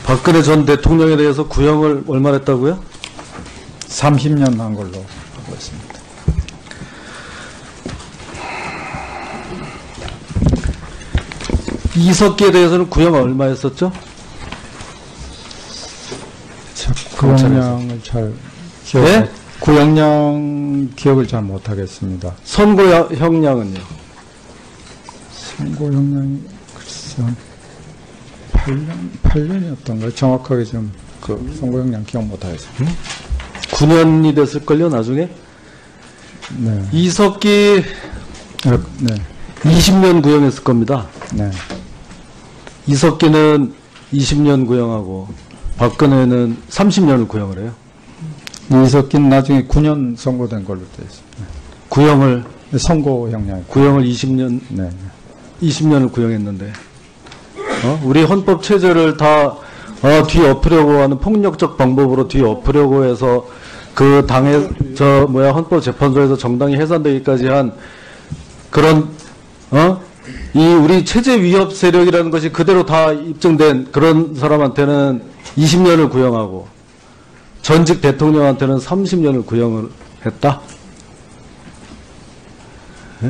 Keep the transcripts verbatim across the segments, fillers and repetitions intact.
박근혜 전 대통령에 대해서 구형을 얼마 했다고요? 삼십 년 한 걸로 하고 있습니다. 이석기에 대해서는 구형 얼마 했었죠? 구형량을 잘 기억, 네? 구형량 기억을 잘 못하겠습니다. 선고형량은요? 선고형량이 글쎄 팔 년, 팔 년이었던가요? 정확하게 좀 그 선고형량 기억 못하겠습니다. 음? 구 년이 됐을걸요, 나중에? 네. 이석기 네. 네. 이십 년 구형했을 겁니다. 네. 이석기는 이십 년 구형하고 박근혜는 삼십 년을 구형을 해요. 이석기는 나중에 구 년 선고된 걸로 되어 있습니다. 구형을 선고형량. 구형을 이십 년 네. 이십 년을 구형했는데, 어? 우리 헌법 체제를 다 어, 뒤엎으려고 하는 폭력적 방법으로 뒤엎으려고 해서 그 당의 저 뭐야 헌법재판소에서 정당이 해산되기까지 한 그런 어? 이 우리 체제 위협 세력이라는 것이 그대로 다 입증된 그런 사람한테는 이십 년을 구형하고 전직 대통령한테는 삼십 년을 구형을 했다. 예?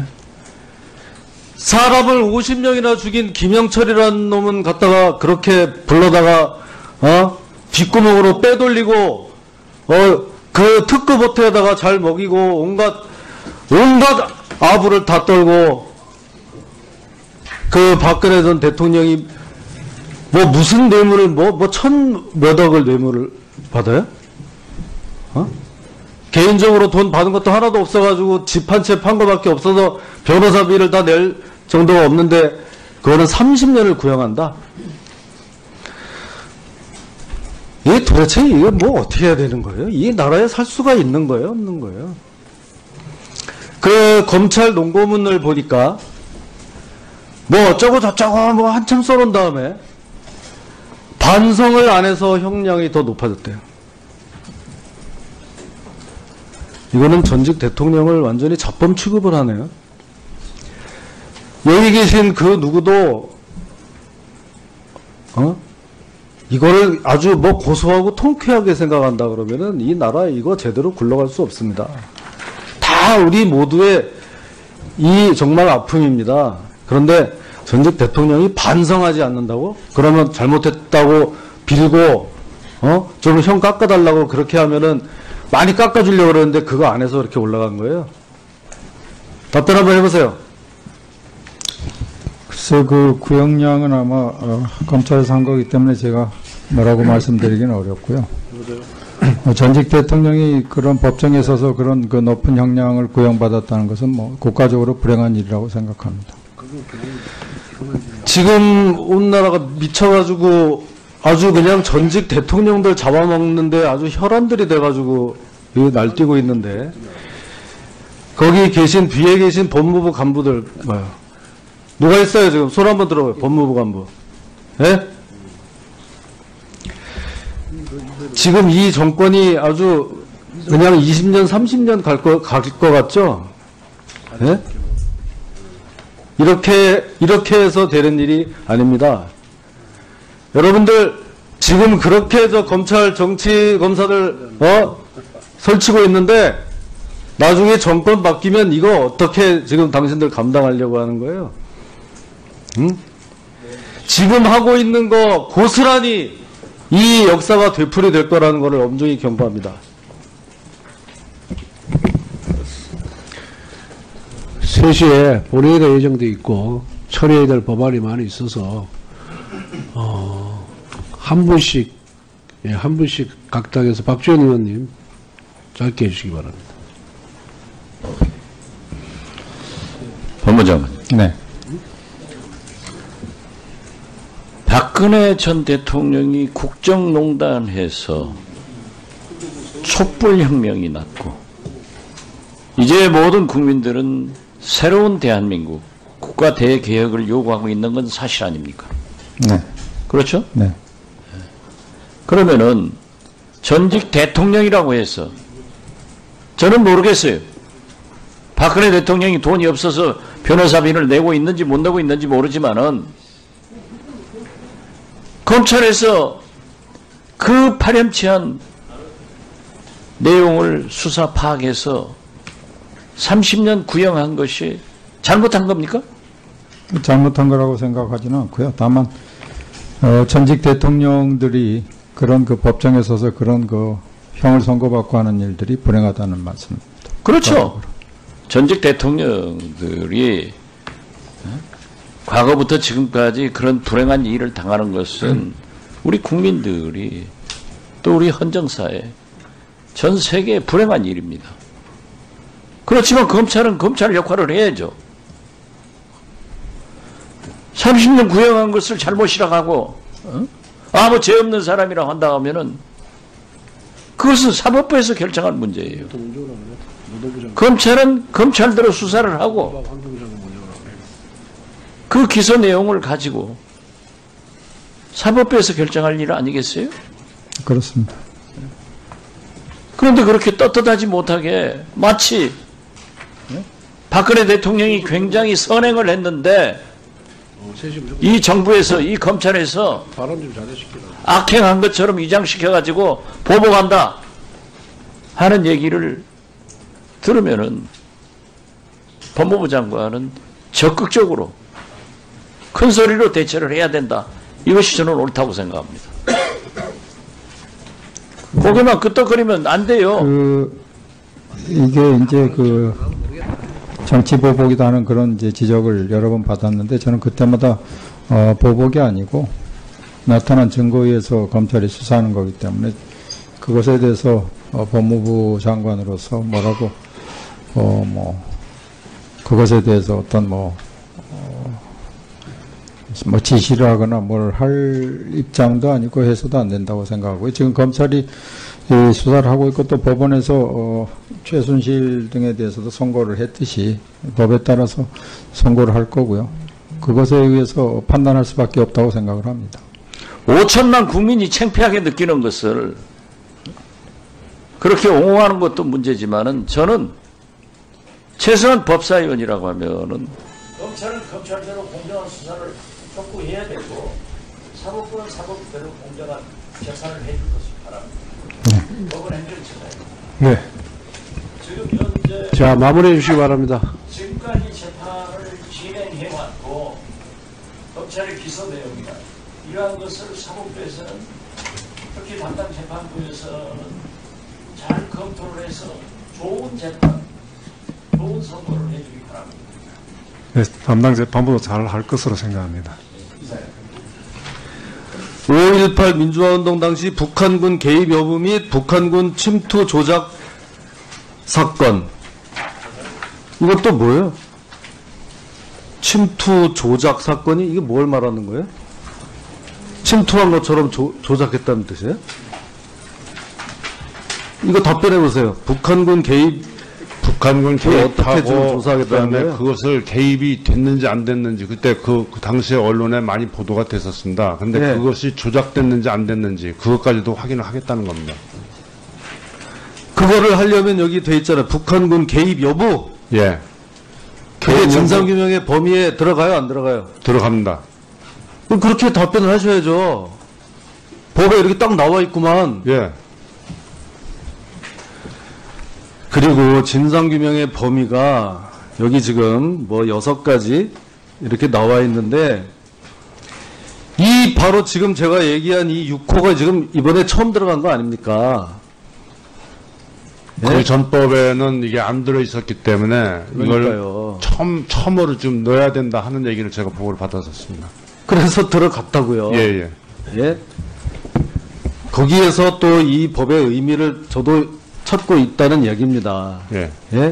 사람을 오십 명이나 죽인 김영철이라는 놈은 갖다가 그렇게 불러다가 어? 뒷구멍으로 빼돌리고 어? 그 특급 호텔에다가 잘 먹이고 온갖 온갖 아부를 다 떨고 그 박근혜 전 대통령이 뭐 무슨 뇌물을 뭐 뭐 천 몇억을 뇌물을 받아요? 어? 개인적으로 돈 받은 것도 하나도 없어가지고 집 한 채 판 거밖에 없어서 변호사비를 다 낼 정도가 없는데 그거는 삼십 년을 구형한다. 이게 도대체 이게 뭐 어떻게 해야 되는 거예요? 이 나라에 살 수가 있는 거예요, 없는 거예요? 그 검찰 농고문을 보니까 뭐 어쩌고 저쩌고 뭐 한참 써놓은 다음에 반성을 안 해서 형량이 더 높아졌대요. 이거는 전직 대통령을 완전히 잡범 취급을 하네요. 여기 계신 그 누구도 어? 이거를 아주 뭐 고소하고 통쾌하게 생각한다 그러면은 이 나라 이거 제대로 굴러갈 수 없습니다. 다 우리 모두의 이 정말 아픔입니다. 그런데 전직 대통령이 반성하지 않는다고? 그러면 잘못했다고 빌고 어? 좀 형 깎아달라고 그렇게 하면은 많이 깎아주려고 그러는데 그거 안 해서 그렇게 올라간 거예요. 답변 한번 해보세요. 글쎄 그 구형량은 아마 어, 검찰에서 한 거기 때문에 제가 뭐라고 말씀드리기는 어렵고요. 어, 전직 대통령이 그런 법정에 서서 그런 그 높은 형량을 구형받았다는 것은 뭐 국가적으로 불행한 일이라고 생각합니다. 지금 온 나라가 미쳐가지고 아주 그냥 전직 대통령들 잡아먹는데 아주 혈안들이 돼가지고 날뛰고 있는데 거기 계신 뒤에 계신 법무부 간부들 뭐요? 누가 있어요 지금? 손 한번 들어봐요. 법무부 간부. 예? 지금 이 정권이 아주 그냥 이십 년, 삼십 년 갈 거, 갈 거 같죠? 예? 이렇게, 이렇게 해서 되는 일이 아닙니다. 여러분들, 지금 그렇게 저 검찰, 정치, 검사들, 어? 설치고 있는데, 나중에 정권 바뀌면 이거 어떻게 지금 당신들 감당하려고 하는 거예요? 응? 지금 하고 있는 거 고스란히 이 역사가 되풀이 될 거라는 것을 엄중히 경고합니다. 세 시에 본회의가 예정돼 있고 처리해야 될 법안이 많이 있어서 어, 한 분씩 예, 한 분씩 각 당에서 박주현 의원님 짧게 해주시기 바랍니다. 법무장관. 네. 박근혜 전 대통령이 국정농단해서 촛불혁명이 났고 이제 모든 국민들은 새로운 대한민국 국가 대개혁을 요구하고 있는 건 사실 아닙니까? 네. 그렇죠? 네. 그러면은 전직 대통령이라고 해서 저는 모르겠어요. 박근혜 대통령이 돈이 없어서 변호사비를 내고 있는지 못 내고 있는지 모르지만은 검찰에서 그 파렴치한 내용을 수사 파악해서 삼십 년 구형한 것이 잘못한 겁니까? 잘못한 거라고 생각하지는 않고요. 다만 어, 전직 대통령들이 그런 그 법정에 서서 그런 그 형을 선고받고 하는 일들이 불행하다는 말씀입니다. 그렇죠. 전직 대통령들이 과거부터 지금까지 그런 불행한 일을 당하는 것은 우리 국민들이 또 우리 헌정사에 전 세계의 불행한 일입니다. 그렇지만 검찰은 검찰 역할을 해야죠. 삼십 년 구형한 것을 잘못이라고 하고 어? 아무 죄 없는 사람이라고 한다 하면은 그것은 사법부에서 결정할 문제예요. 검찰은 검찰대로 수사를 하고 그 기소 내용을 가지고 사법부에서 결정할 일 아니겠어요? 그렇습니다. 그런데 그렇게 떳떳하지 못하게 마치 박근혜 대통령이 굉장히 선행을 했는데 이 정부에서 이 검찰에서 악행한 것처럼 위장시켜가지고 보복한다 하는 얘기를 들으면은 법무부 장관은 적극적으로 큰 소리로 대처를 해야 된다. 이것이 저는 옳다고 생각합니다. 고개만 끄덕거리면 안 돼요. 그 이게 이제 그 정치 보복이다 하는 그런 이제 지적을 여러 번 받았는데 저는 그때마다 어, 보복이 아니고 나타난 증거에 의해서 검찰이 수사하는 거기 때문에 그것에 대해서 어, 법무부 장관으로서 뭐라고 어, 뭐 그것에 대해서 어떤 뭐, 어, 뭐 지시를 하거나 뭘 할 입장도 아니고 해서도 안 된다고 생각하고요. 지금 검찰이 이 수사를 하고 있고 또 법원에서 어, 최순실 등에 대해서도 선고를 했듯이 법에 따라서 선고를 할 거고요. 그것에 의해서 판단할 수밖에 없다고 생각을 합니다. 오천만 국민이 창피하게 느끼는 것을 그렇게 옹호하는 것도 문제지만은 저는 최소한 법사위원이라고 하면은 검찰은 검찰대로 공정한 수사를 촉구해야 되고 사법부는 사법부대로 공정한 재판을 해줄 것을 바랍니다. 네. 법원 행정처가요. 네. 지금 현재 자, 마무리해 주시기 바랍니다. 지금까지 재판을 진행해왔고 검찰의 기소 내용이나 이러한 것을 사법부에서는 특히 담당 재판부에서는 잘 검토를 해서 좋은 재판, 좋은 선고를 해주기 바랍니다. 네, 담당 재판부도 잘 할 것으로 생각합니다. 오일팔 민주화운동 당시 북한군 개입 여부 및 북한군 침투 조작 사건. 이것도 뭐예요? 침투 조작 사건이 이게 뭘 말하는 거예요? 침투한 것처럼 조, 조작했다는 뜻이에요? 이거 답변해 보세요. 북한군 개입 북한군 그걸 어떻게 지금 개입하고 조사하겠다는 그다음에 거예요? 그것을 개입이 됐는지 안 됐는지 그때 그, 그 당시에 언론에 많이 보도가 됐었습니다. 근데 네. 그것이 조작됐는지 안 됐는지 그것까지도 확인을 하겠다는 겁니다. 그거를 하려면 여기 돼 있잖아요. 북한군 개입 여부. 예, 그게 진상규명의 범위에 들어가요, 안 들어가요? 들어갑니다. 그럼 그렇게 답변을 하셔야죠. 법에 이렇게 딱 나와 있구만. 예, 그리고 진상규명의 범위가 여기 지금 뭐 여섯 가지 이렇게 나와 있는데 이 바로 지금 제가 얘기한 이 육 호가 지금 이번에 처음 들어간 거 아닙니까? 네? 그 전법에는 이게 안 들어 있었기 때문에 그러니까요. 이걸 처음 처음으로 좀 넣어야 된다 하는 얘기를 제가 보고를 받았었습니다. 그래서 들어갔다고요. 예, 예. 예? 거기에서 또 이 법의 의미를 저도 찾고 있다는 얘기입니다. 예. 예?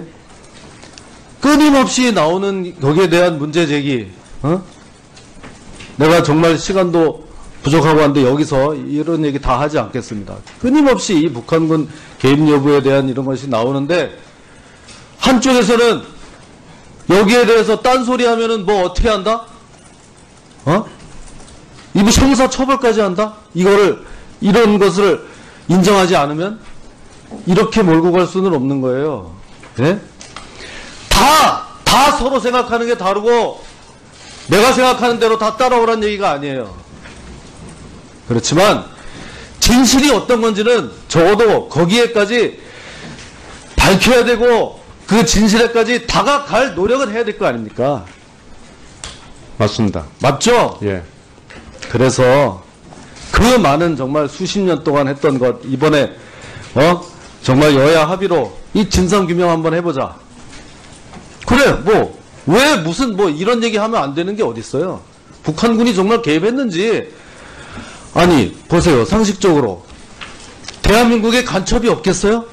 끊임없이 나오는 거기에 대한 문제 제기, 어? 내가 정말 시간도 부족하고 한데 여기서 이런 얘기 다 하지 않겠습니다. 끊임없이 이 북한군 개입 여부에 대한 이런 것이 나오는데 한쪽에서는 여기에 대해서 딴소리 하면은 뭐 어떻게 한다? 어? 이부 형사 처벌까지 한다? 이거를, 이런 것을 인정하지 않으면 이렇게 몰고 갈 수는 없는 거예요. 예? 다, 다 서로 생각하는 게 다르고 내가 생각하는 대로 다 따라오란 얘기가 아니에요. 그렇지만 진실이 어떤 건지는 적어도 거기에까지 밝혀야 되고 그 진실에까지 다가갈 노력은 해야 될 거 아닙니까? 맞습니다. 맞죠? 예. 그래서 그 많은 정말 수십 년 동안 했던 것 이번에 어 정말 여야 합의로 이 진상 규명 한번 해보자. 그래 뭐 왜 무슨 뭐 이런 얘기 하면 안 되는 게 어디 있어요? 북한군이 정말 개입했는지 아니 보세요 상식적으로 대한민국에 간첩이 없겠어요?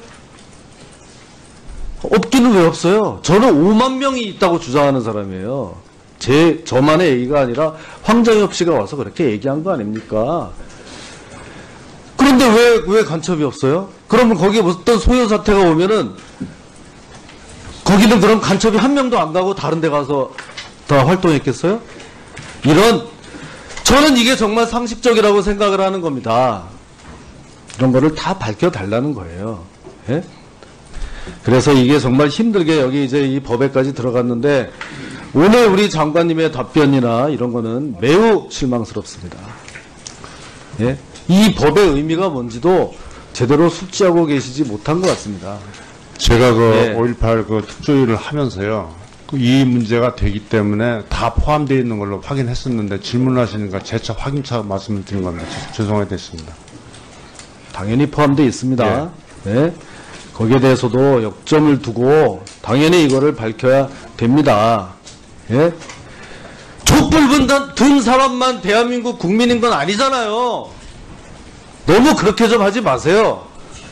없기는 왜 없어요? 저는 오만 명이 있다고 주장하는 사람이에요. 제 저만의 얘기가 아니라 황정엽 씨가 와서 그렇게 얘기한 거 아닙니까? 그런데 왜, 왜 간첩이 없어요? 그러면 거기에 어떤 소요 사태가 오면은 거기는 그럼 간첩이 한 명도 안 가고 다른 데 가서 다 활동했겠어요? 이런 저는 이게 정말 상식적이라고 생각을 하는 겁니다. 이런 거를 다 밝혀달라는 거예요. 예? 그래서 이게 정말 힘들게 여기 이제 이 법에까지 들어갔는데 오늘 우리 장관님의 답변이나 이런 거는 매우 실망스럽습니다. 예? 이 법의 의미가 뭔지도 제대로 숙지하고 계시지 못한 것 같습니다. 제가 그 예. 오일팔 그 특조위를 하면서요. 그이 문제가 되기 때문에 다 포함되어 있는 걸로 확인했었는데 질문하시니까 재차 확인차 말씀을 드린 겁니다. 죄송하게 됐습니다. 당연히 포함되어 있습니다. 예? 거기에 대해서도 역점을 두고 당연히 이거를 밝혀야 됩니다. 예? 촛불 분단 든 사람만 대한민국 국민인 건 아니잖아요. 너무 그렇게 좀 하지 마세요.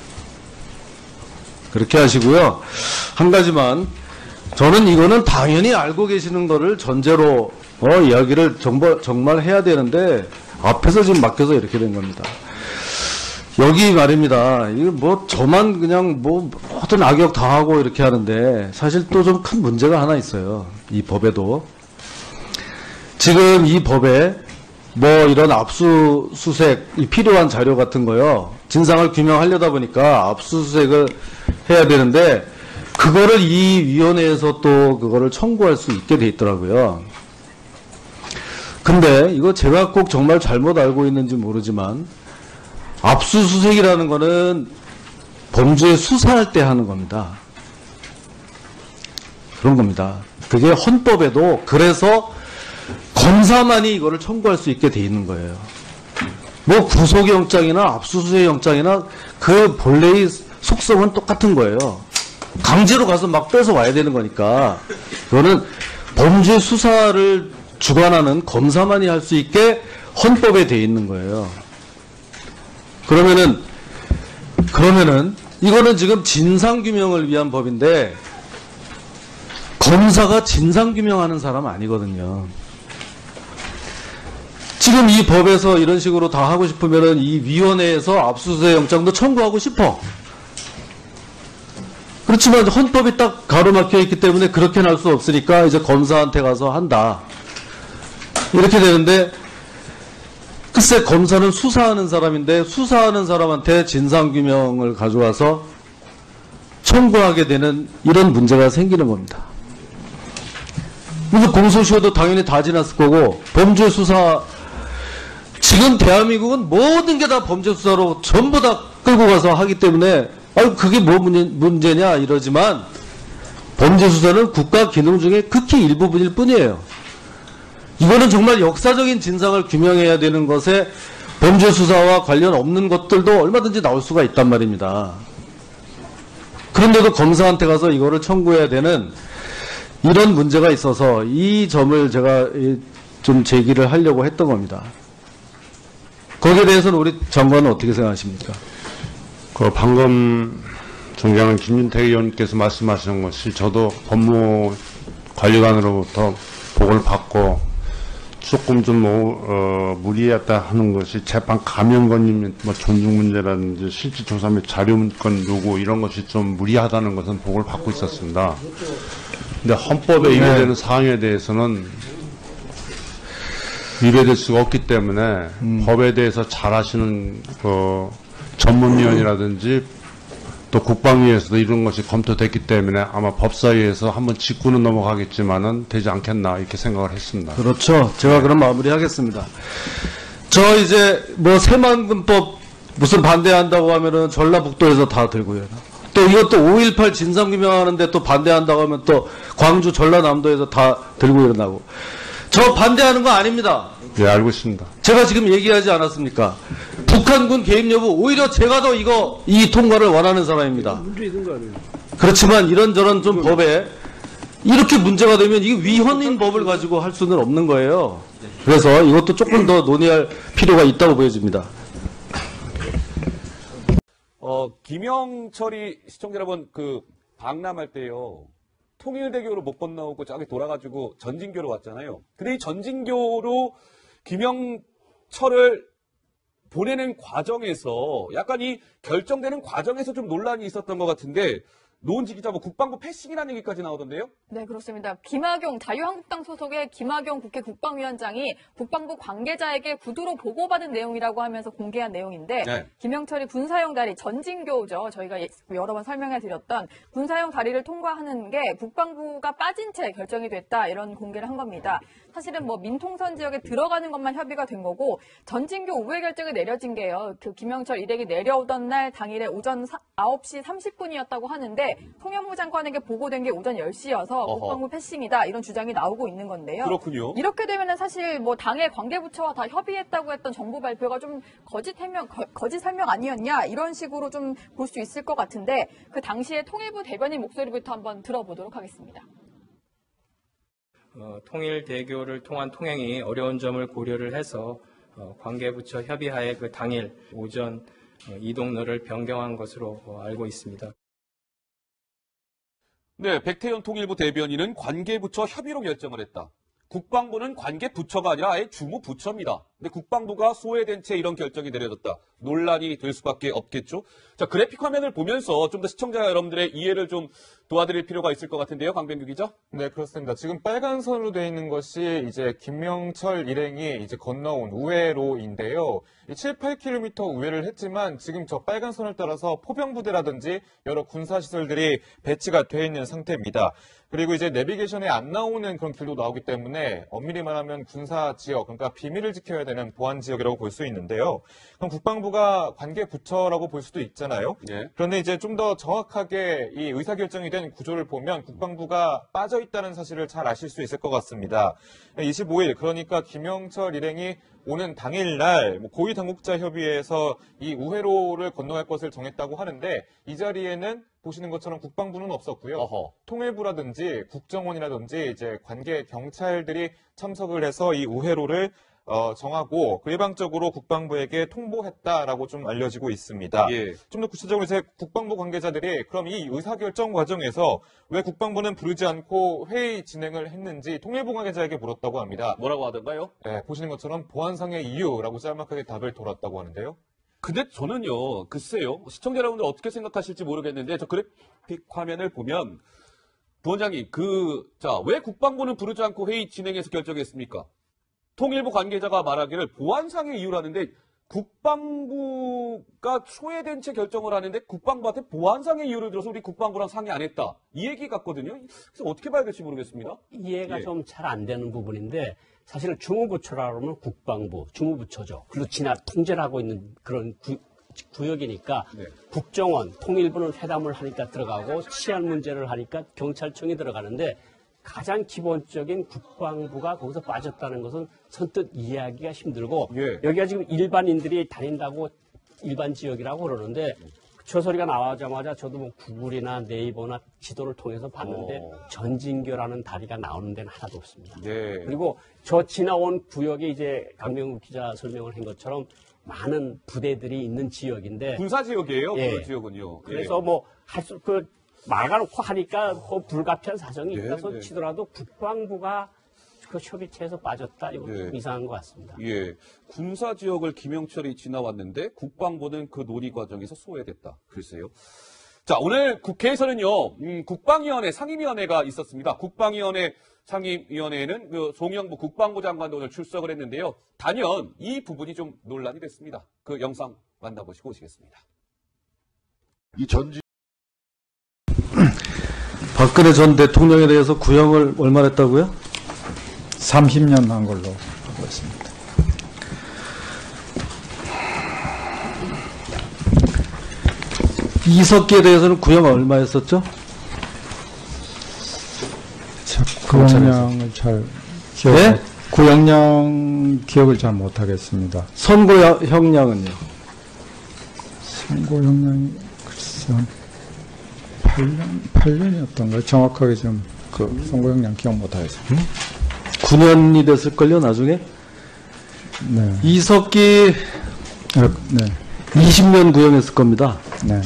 그렇게 하시고요. 한 가지만 저는 이거는 당연히 알고 계시는 거를 전제로 어, 이야기를 정말, 정말 해야 되는데 앞에서 지금 막혀서 이렇게 된 겁니다. 여기 말입니다. 이거 뭐 저만 그냥 뭐 모든 악역 다 하고 이렇게 하는데 사실 또 좀 큰 문제가 하나 있어요. 이 법에도. 지금 이 법에 뭐 이런 압수수색이 필요한 자료 같은 거요. 진상을 규명하려다 보니까 압수수색을 해야 되는데 그거를 이 위원회에서 또 그거를 청구할 수 있게 돼 있더라고요. 근데 이거 제가 꼭 정말 잘못 알고 있는지 모르지만 압수수색이라는 거는 범죄 수사할 때 하는 겁니다. 그런 겁니다. 그게 헌법에도 그래서 검사만이 이거를 청구할 수 있게 돼 있는 거예요. 뭐 구속영장이나 압수수색영장이나 그 본래의 속성은 똑같은 거예요. 강제로 가서 막 뺏어 와야 되는 거니까 그거는 범죄 수사를 주관하는 검사만이 할 수 있게 헌법에 돼 있는 거예요. 그러면은 그러면은 이거는 지금 진상규명을 위한 법인데 검사가 진상규명하는 사람 아니거든요. 지금 이 법에서 이런 식으로 다 하고 싶으면은 이 위원회에서 압수수색 영장도 청구하고 싶어. 그렇지만 헌법이 딱 가로막혀 있기 때문에 그렇게는 할 수 없으니까 이제 검사한테 가서 한다. 이렇게 되는데 글쎄 검사는 수사하는 사람인데 수사하는 사람한테 진상규명을 가져와서 청구하게 되는 이런 문제가 생기는 겁니다. 그래서 공소시효도 당연히 다 지났을 거고 범죄 수사 지금 대한민국은 모든 게 다 범죄 수사로 전부 다 끌고 가서 하기 때문에 아유 그게 뭐 문제, 문제냐 이러지만 범죄 수사는 국가 기능 중에 극히 일부분일 뿐이에요. 이거는 정말 역사적인 진상을 규명해야 되는 것에 범죄 수사와 관련 없는 것들도 얼마든지 나올 수가 있단 말입니다. 그런데도 검사한테 가서 이거를 청구해야 되는 이런 문제가 있어서 이 점을 제가 좀 제기를 하려고 했던 겁니다. 거기에 대해서는 우리 장관은 어떻게 생각하십니까? 그 방금 존경하는 김윤태 의원님께서 말씀하신 것이 저도 법무관리관으로부터 보고를 받고 조금 좀 뭐, 어, 무리했다 하는 것이 재판 감염권님 뭐 존중 문제라든지 실질 조사 및 자료문건 요구 이런 것이 좀 무리하다는 것은 보고를 받고 있었습니다. 근데 헌법에 위배되는 사항에 대해서는 위배될 수가 없기 때문에 음. 법에 대해서 잘 아시는 그 전문위원이라든지 또 국방위에서도 이런 것이 검토됐기 때문에 아마 법사위에서 한번 짚고는 넘어가겠지만은 되지 않겠나 이렇게 생각을 했습니다. 그렇죠. 제가 그럼 마무리하겠습니다. 저 이제 뭐 새만금법 무슨 반대한다고 하면은 전라북도에서 다 들고요. 또 이것도 오일팔 진상규명하는데 또 반대한다고 하면 또 광주 전라남도에서 다 들고 일어나고. 저 반대하는 거 아닙니다. 예, 알고 있습니다. 제가 지금 얘기하지 않았습니까? 북한군 개입 여부, 오히려 제가 더 이거, 이 통과를 원하는 사람입니다. 문제 있는 거 아니에요? 그렇지만 이런저런 좀 법에 이렇게 문제가 되면 이게 위헌인 법을 가지고 할 수는 없는 거예요. 그래서 이것도 조금 더 논의할 필요가 있다고 보여집니다. 어, 김영철이 시청자 여러분 그 방남할 때요. 통일대교로 못 건너오고 저기 돌아가지고 전진교로 왔잖아요. 근데 이 전진교로 김영철을 보내는 과정에서 약간 이 결정되는 과정에서 좀 논란이 있었던 것 같은데 노은지 기자 뭐 국방부 패싱이라는 얘기까지 나오던데요? 네, 그렇습니다. 김학용 자유한국당 소속의 김학용 국회 국방위원장이 국방부 관계자에게 구두로 보고받은 내용이라고 하면서 공개한 내용인데 네. 김영철이 군사용 다리 전진교죠. 저희가 여러 번 설명해드렸던 군사용 다리를 통과하는 게 국방부가 빠진 채 결정이 됐다 이런 공개를 한 겁니다. 사실은 뭐 민통선 지역에 들어가는 것만 협의가 된 거고 전진교 우회 결정이 내려진 게요. 그 김영철 일행이 내려오던 날 당일에 오전 아홉 시 삼십 분이었다고 하는데 통현무 장관에게 보고된 게 오전 열 시여서 어허. 국방부 패싱이다 이런 주장이 나오고 있는 건데요. 그렇군요. 이렇게 되면은 사실 뭐 당의 관계부처와 다 협의했다고 했던 정부 발표가 좀 거짓 해명, 거, 거짓 설명 아니었냐 이런 식으로 좀 볼 수 있을 것 같은데 그 당시에 통일부 대변인 목소리부터 한번 들어보도록 하겠습니다. 어, 통일대교를 통한 통행이 어려운 점을 고려를 해서 어, 관계부처 협의하에 그 당일 오전 어, 이동로를 변경한 것으로 어, 알고 있습니다. 네, 백태현 통일부 대변인은 관계부처 협의로 결정을 했다. 국방부는 관계부처가 아니라 아예 주무부처입니다. 근데 국방부가 소외된 채 이런 결정이 내려졌다. 논란이 될 수밖에 없겠죠. 자, 그래픽 화면을 보면서 좀 더 시청자 여러분들의 이해를 좀 도와드릴 필요가 있을 것 같은데요. 강병규 기자. 네, 그렇습니다. 지금 빨간 선으로 되어 있는 것이 이제 김영철 일행이 이제 건너온 우회로인데요. 이 칠, 팔 킬로미터 우회를 했지만 지금 저 빨간 선을 따라서 포병부대라든지 여러 군사시설들이 배치가 되어 있는 상태입니다. 그리고 이제 내비게이션에 안 나오는 그런 길도 나오기 때문에 엄밀히 말하면 군사 지역, 그러니까 비밀을 지켜야 되는 보안 지역이라고 볼 수 있는데요. 그럼 국방부가 관계 부처라고 볼 수도 있잖아요. 네. 그런데 이제 좀 더 정확하게 이 의사결정이 된 구조를 보면 국방부가 빠져 있다는 사실을 잘 아실 수 있을 것 같습니다. 이십오 일, 그러니까 김영철 일행이 오는 당일날 뭐 고위 당국자 협의회에서 이 우회로를 건너갈 것을 정했다고 하는데 이 자리에는 보시는 것처럼 국방부는 없었고요. 어허. 통일부라든지 국정원이라든지 이제 관계 경찰들이 참석을 해서 이 우회로를 어, 정하고 그 일방적으로 국방부에게 통보했다라고 좀 알려지고 있습니다. 예. 좀 더 구체적으로 이제 국방부 관계자들이 그럼 이 의사결정 과정에서 왜 국방부는 부르지 않고 회의 진행을 했는지 통일부 관계자에게 물었다고 합니다. 뭐라고 하던가요? 네, 보시는 것처럼 보안상의 이유라고 짤막하게 답을 돌았다고 하는데요. 근데 저는요, 글쎄요, 시청자 여러분들 어떻게 생각하실지 모르겠는데, 저 그래픽 화면을 보면, 부원장님, 그, 자, 왜 국방부는 부르지 않고 회의 진행해서 결정했습니까? 통일부 관계자가 말하기를 보안상의 이유라는데, 국방부가 소외된 채 결정을 하는데, 국방부한테 보안상의 이유를 들어서 우리 국방부랑 상의 안 했다. 이 얘기 같거든요. 그래서 어떻게 봐야 될지 모르겠습니다. 이해가 예. 좀 잘 안 되는 부분인데, 사실 주무부처라 그러면 국방부, 주무부처죠. 그리고 지나 통제를 하고 있는 그런 구, 구역이니까 네. 국정원, 통일부는 회담을 하니까 들어가고 치안 문제를 하니까 경찰청이 들어가는데 가장 기본적인 국방부가 거기서 빠졌다는 것은 선뜻 이해하기가 힘들고 예. 여기가 지금 일반인들이 다닌다고 일반 지역이라고 그러는데 저 소리가 나오자마자 저도 뭐 구글이나 네이버나 지도를 통해서 봤는데 어. 전진교라는 다리가 나오는 데는 하나도 없습니다. 네. 그리고 저 지나온 구역에 이제 강명국 기자 설명을 한 것처럼 많은 부대들이 있는 지역인데 군사 지역이에요, 예. 그 지역은요. 그래서 예. 뭐 할 수 그 막아놓고 하니까 뭐 불가피한 사정이 네, 있어서 네. 치더라도 국방부가 그 협의체에서 빠졌다 이거 좀 네. 이상한 것 같습니다. 예. 군사 지역을 김영철이 지나왔는데 국방부는 그 논의 과정에서 소외됐다. 글쎄요. 자, 오늘 국회에서는요, 음, 국방위원회 상임위원회가 있었습니다. 국방위원회 상임위원회에는 그 송영무 국방부 장관도 오늘 출석을 했는데요. 단연 이 부분이 좀 논란이 됐습니다. 그 영상 만나보시고 오시겠습니다. 이 전지 박근혜 전 대통령에 대해서 구형을 얼마나 했다고요? 삼십 년 한 걸로 하고 있습니다. 이석기에 대해서는 구형 얼마였었죠? 구형량을 잘 기억, 네? 구형량 기억을 잘 못하겠습니다. 선고형량은요? 선고형량이 글쎄 팔 년, 팔 년이었던가요? 정확하게 좀 그 선고형량 기억 못하겠습니다. 음? 구 년이 됐을걸요, 나중에? 네. 이석기 아, 네. 이십 년 구형했을 겁니다. 네.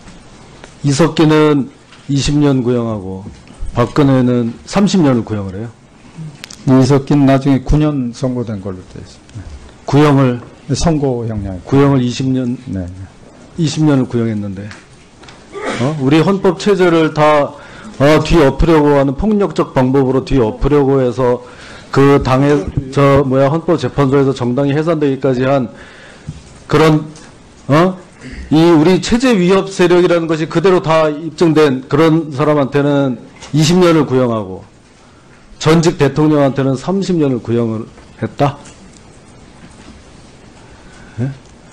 이석기는 이십 년 구형하고 박근혜는 삼십 년을 구형을 해요. 이석기는 나중에 구 년 선고된 걸로 되어 있습니다. 구형을 선고형량. 구형을 이십 년 네. 이십 년을 구형했는데 어? 우리 헌법 체제를 다 어, 뒤엎으려고 하는 폭력적 방법으로 뒤엎으려고 해서 그 당의 저 뭐야 헌법재판소에서 정당이 해산되기까지 한 그런 어? 이 우리 체제 위협 세력이라는 것이 그대로 다 입증된 그런 사람한테는 이십 년을 구형하고 전직 대통령한테는 삼십 년을 구형을 했다. 예?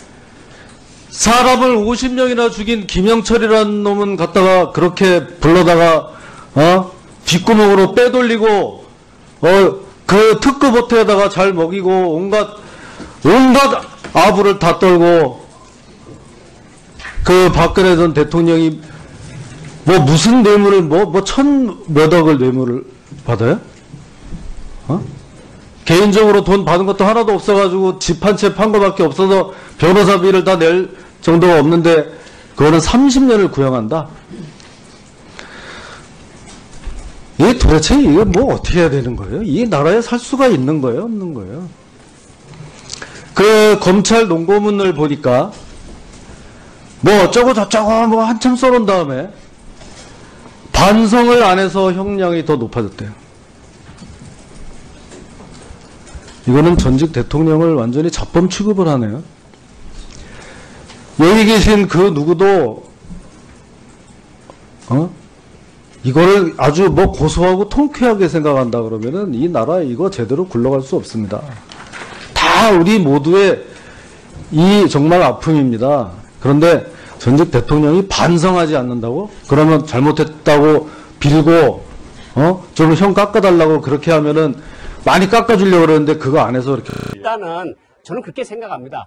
사람을 오십 명이나 죽인 김영철이라는 놈은 갖다가 그렇게 불러다가 어? 뒷구멍으로 빼돌리고 어? 그 특급 호텔에다가 잘 먹이고 온갖 온갖 아부를 다 떨고 그 박근혜 전 대통령이 뭐 무슨 뇌물을 뭐 뭐 천 몇억을 뇌물을 받아요? 어? 개인적으로 돈 받은 것도 하나도 없어가지고 집 한 채 판 거밖에 없어서 변호사비를 다 낼 정도가 없는데 그거는 삼십 년을 구형한다. 이게 도대체 이게 뭐 어떻게 해야 되는 거예요? 이 나라에 살 수가 있는 거예요? 없는 거예요? 그 검찰 농고문을 보니까 뭐 어쩌고 저쩌고 뭐 한참 써놓은 다음에 반성을 안 해서 형량이 더 높아졌대요. 이거는 전직 대통령을 완전히 잡범 취급을 하네요. 여기 계신 그 누구도 어? 이거를 아주 뭐 고소하고 통쾌하게 생각한다 그러면은 이 나라 이거 제대로 굴러갈 수 없습니다. 다 우리 모두의 이 정말 아픔입니다. 그런데 전직 대통령이 반성하지 않는다고? 그러면 잘못했다고 빌고 어? 좀 형 깎아달라고 그렇게 하면은 많이 깎아주려고 그러는데 그거 안 해서 이렇게. 일단은 저는 그렇게 생각합니다.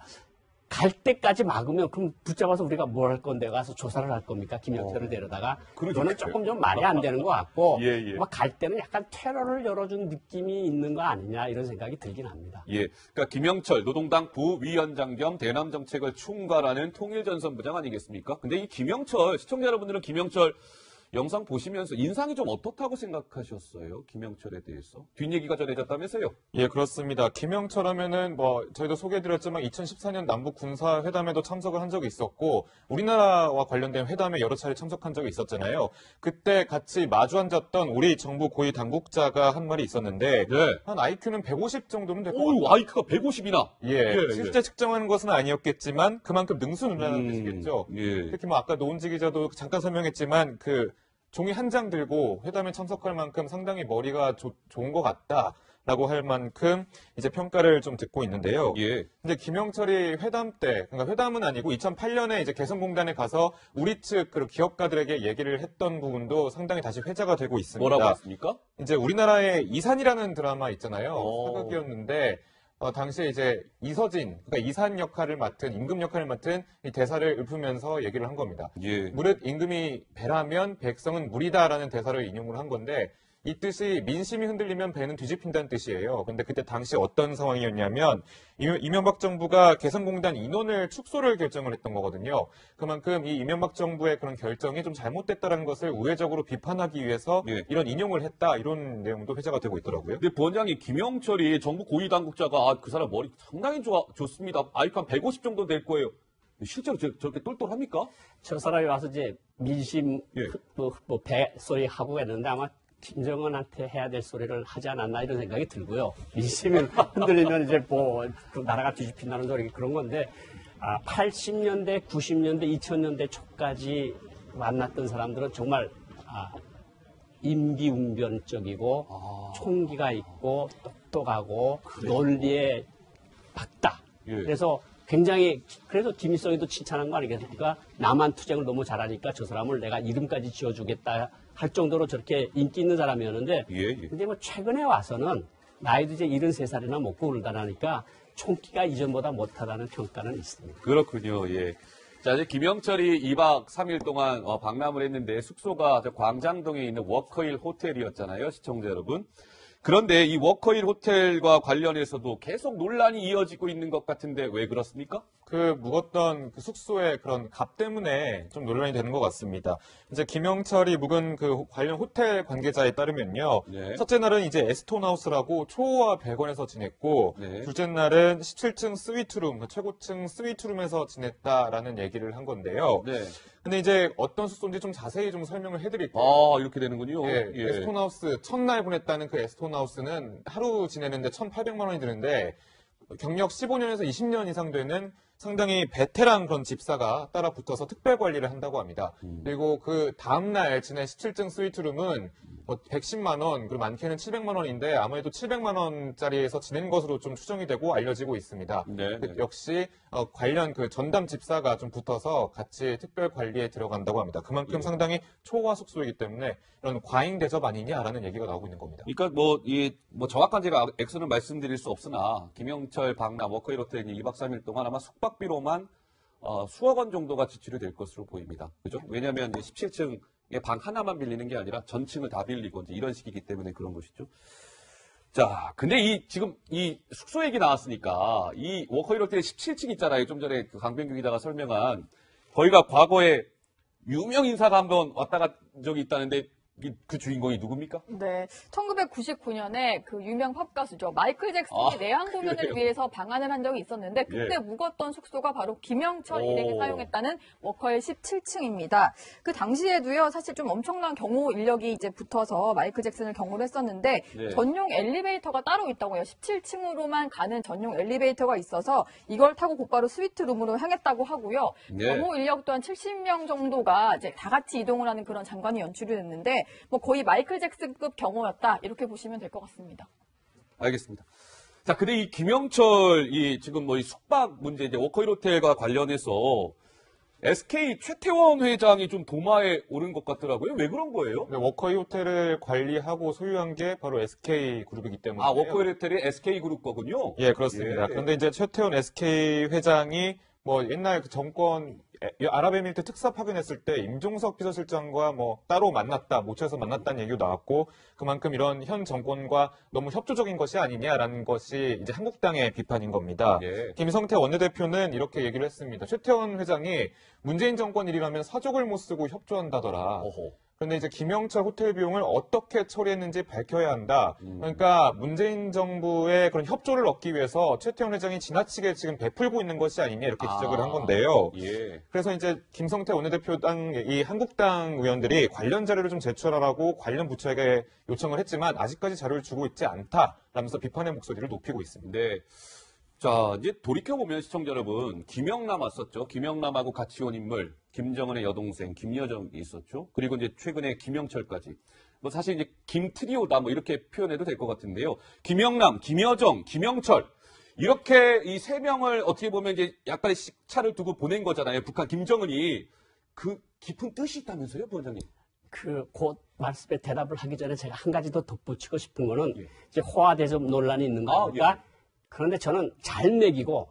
갈 때까지 막으면 그럼 붙잡아서 우리가 뭘 할 건데 가서 조사를 할 겁니까? 김영철을 데려다가. 그거는 조금 좀 말이 안 되는 것 같고 예, 예. 막 갈 때는 약간 테러를 열어준 느낌이 있는 거 아니냐 이런 생각이 들긴 합니다. 예, 그러니까 김영철 노동당 부위원장 겸 대남 정책을 총괄하는 통일전선부장 아니겠습니까? 근데 이 김영철 시청자 여러분들은 김영철 영상 보시면서 인상이 좀 어떻다고 생각하셨어요? 김영철에 대해서 뒷얘기가 전해졌다면서요? 예, 그렇습니다. 김영철 하면은 뭐 저희도 소개해드렸지만 이천십사 년 남북 군사 회담에도 참석을 한 적이 있었고 우리나라와 관련된 회담에 여러 차례 참석한 적이 있었잖아요. 그때 같이 마주 앉았던 우리 정부 고위 당국자가 한 말이 있었는데 네. 한 아이큐는 백오십 정도면 될 것 오, 같아요. 아이큐가 백오십이나. 예, 예, 실제 예. 측정하는 것은 아니었겠지만 그만큼 능수능란한 음, 뜻이겠죠. 예. 특히 뭐 아까 노은지 기자도 잠깐 설명했지만 그 종이 한 장 들고 회담에 참석할 만큼 상당히 머리가 조, 좋은 것 같다라고 할 만큼 이제 평가를 좀 듣고 있는데요. 예. 근데 김영철이 회담 때, 그러니까 회담은 아니고 이천팔 년에 이제 개성공단에 가서 우리 측 그 기업가들에게 얘기를 했던 부분도 상당히 다시 회자가 되고 있습니다. 뭐라고 했습니까? 이제 우리나라에 이산이라는 드라마 있잖아요. 오. 사극이었는데 어, 당시에 이제 이서진, 그러니까 이산 역할을 맡은, 임금 역할을 맡은 이 대사를 읊으면서 얘기를 한 겁니다. 예. 무릇 임금이 배라면 백성은 물이다라는 대사를 인용을 한 건데 이 뜻이 민심이 흔들리면 배는 뒤집힌다는 뜻이에요. 근데 그때 당시 어떤 상황이었냐면 이명박 정부가 개성공단 인원을 축소를 결정을 했던 거거든요. 그만큼 이 이명박 정부의 그런 결정이 좀 잘못됐다는 것을 우회적으로 비판하기 위해서 예. 이런 인용을 했다 이런 내용도 회자가 되고 있더라고요. 근데 부원장이 김영철이 정부 고위 당국자가 아, 그 사람 머리 상당히 좋아, 좋습니다. 아이큐 한 백오십 정도 될 거예요. 실제로 저, 저렇게 똘똘합니까? 저 사람이 와서 이제 민심 예. 뭐, 뭐 배 소리 하고 했는데 아마 김정은한테 해야 될 소리를 하지 않았나 이런 생각이 들고요. 민심이 흔들리면 이제 뭐 그 나라가 뒤집힌다는 소리 그런 건데 아, 팔십 년대, 구십 년대, 이천 년대 초까지 만났던 사람들은 정말 아, 임기응변적이고 아. 총기가 있고 똑똑하고 논리에 박다. 예. 그래서 굉장히 그래서 김일성이도 칭찬한 거 아니겠습니까? 남한 투쟁을 너무 잘하니까 저 사람을 내가 이름까지 지어주겠다 할 정도로 저렇게 인기 있는 사람이었는데 예, 예. 근데 뭐 최근에 와서는 나이도 이제 일흔세 살이나 먹고 그러다니까 총기가 이전보다 못하다는 평가는 있습니다. 그렇군요. 예. 자, 이제 김영철이 이박 삼일 동안 어, 방남을 했는데 숙소가 저 광장동에 있는 워커힐 호텔이었잖아요, 시청자 여러분. 그런데 이 워커힐 호텔과 관련해서도 계속 논란이 이어지고 있는 것 같은데 왜 그렇습니까? 그 묵었던 그 숙소의 그런 값 때문에 좀 논란이 되는 것 같습니다. 이제 김영철이 묵은 그 관련 호텔 관계자에 따르면요. 네. 첫째 날은 이제 에스톤하우스라고 초호화 백원에서 지냈고, 네. 둘째 날은 십칠층 스위트룸, 그 최고층 스위트룸에서 지냈다라는 얘기를 한 건데요. 네. 근데 이제 어떤 숙소인지 좀 자세히 좀 설명을 해드릴게요. 아, 이렇게 되는군요. 예, 예. 에스톤하우스 첫날 보냈다는 그 에스톤하우스는 하루 지내는데 천팔백만 원이 드는데 경력 십오 년에서 이십 년 이상 되는 상당히 베테랑 그런 집사가 따라 붙어서 특별 관리를 한다고 합니다. 음. 그리고 그 다음날 지낸 십칠층 스위트룸은 뭐 백십만 원, 그리고 많게는 칠백만 원인데 아무래도 칠백만 원짜리에서 지낸 것으로 좀 추정이 되고 알려지고 있습니다. 네, 네. 그 역시 어, 관련 그 전담 집사가 좀 붙어서 같이 특별 관리에 들어간다고 합니다. 그만큼 예. 상당히 초호화 숙소이기 때문에 이런 과잉 대접 아니냐라는 얘기가 나오고 있는 겁니다. 그러니까 뭐, 이, 뭐 정확한 제가 액수는 말씀드릴 수 없으나, 김영철 방남 워커힐 호텔이 이박 삼일 동안 아마 숙박비로만 어, 수억 원 정도가 지출이 될 것으로 보입니다. 그죠? 왜냐면 이제 십칠층에 방 하나만 빌리는 게 아니라 전층을 다 빌리고 이제 이런 식이기 때문에 그런 것이죠. 자, 근데 이, 지금 이 숙소 얘기 나왔으니까, 이 워커힐 호텔의 십칠층 있잖아요. 좀 전에 그 강병규 기자가 설명한, 거기가 과거에 유명 인사가 한번 왔다 간 적이 있다는데, 이- 그 주인공이 누굽니까? 네, 천구백구십구 년에 그 유명 팝 가수죠. 마이클 잭슨이 아, 내한 공연을 그래요? 위해서 방한을 한 적이 있었는데 그때 예. 묵었던 숙소가 바로 김영철 오. 일행이 사용했다는 워커힐 십칠층입니다. 그 당시에도요, 사실 좀 엄청난 경호 인력이 이제 붙어서 마이클 잭슨을 경호를 했었는데 네. 전용 엘리베이터가 따로 있다고 해요. 십칠층으로만 가는 전용 엘리베이터가 있어서 이걸 타고 곧바로 스위트룸으로 향했다고 하고요. 네. 경호 인력 또한 칠십 명 정도가 이제 다 같이 이동을 하는 그런 장관이 연출이 됐는데 뭐 거의 마이클 잭슨급 경호였다 이렇게 보시면 될 것 같습니다. 알겠습니다. 자, 근데 이 김영철, 이 지금 뭐 이 숙박 문제, 이제 워커힐 호텔과 관련해서 에스케이 최태원 회장이 좀 도마에 오른 것 같더라고요. 왜 그런 거예요? 네, 워커힐 호텔을 관리하고 소유한 게 바로 에스케이 그룹이기 때문에. 아, 워커힐 호텔이 에스케이 그룹 거군요. 예, 그렇습니다. 예. 그런데 이제 최태원 에스케이 회장이 뭐 옛날 그 정권 에- 아랍에미리트 특사 파견했을 때 임종석 비서실장과 뭐 따로 만났다, 모처에서 만났다는 얘기도 나왔고 그만큼 이런 현 정권과 너무 협조적인 것이 아니냐라는 것이 이제 한국당의 비판인 겁니다. 예. 김성태 원내대표는 이렇게 얘기를 했습니다. 최태원 회장이 문재인 정권 일이라면 사족을 못 쓰고 협조한다더라. 어허. 그런데 이제 김영철 호텔 비용을 어떻게 처리했는지 밝혀야 한다. 음. 그러니까 문재인 정부의 그런 협조를 얻기 위해서 최태원 회장이 지나치게 지금 베풀고 있는 것이 아니냐 이렇게 지적을 아, 한 건데요. 예. 그래서 이제 김성태 원내대표당 이 한국당 의원들이 관련 자료를 좀 제출하라고 관련 부처에게 요청을 했지만 아직까지 자료를 주고 있지 않다라면서 비판의 목소리를 높이고 있습니다. 네. 자, 이제 돌이켜보면 시청자 여러분, 김영남 왔었죠. 김영남하고 같이 온 인물, 김정은의 여동생, 김여정이 있었죠. 그리고 이제 최근에 김영철까지. 뭐 사실 이제 김트리오다 뭐 이렇게 표현해도 될 것 같은데요. 김영남, 김여정, 김영철. 이렇게 이 세 명을 어떻게 보면 이제 약간의 시차를 두고 보낸 거잖아요. 북한 김정은이. 그 깊은 뜻이 있다면서요, 부원장님? 그 곧 말씀에 대답을 하기 전에 제가 한 가지 더 덧붙이고 싶은 거는 예. 이제 호화 대접 논란이 있는 아, 거니까 예. 그런데 저는 잘 먹이고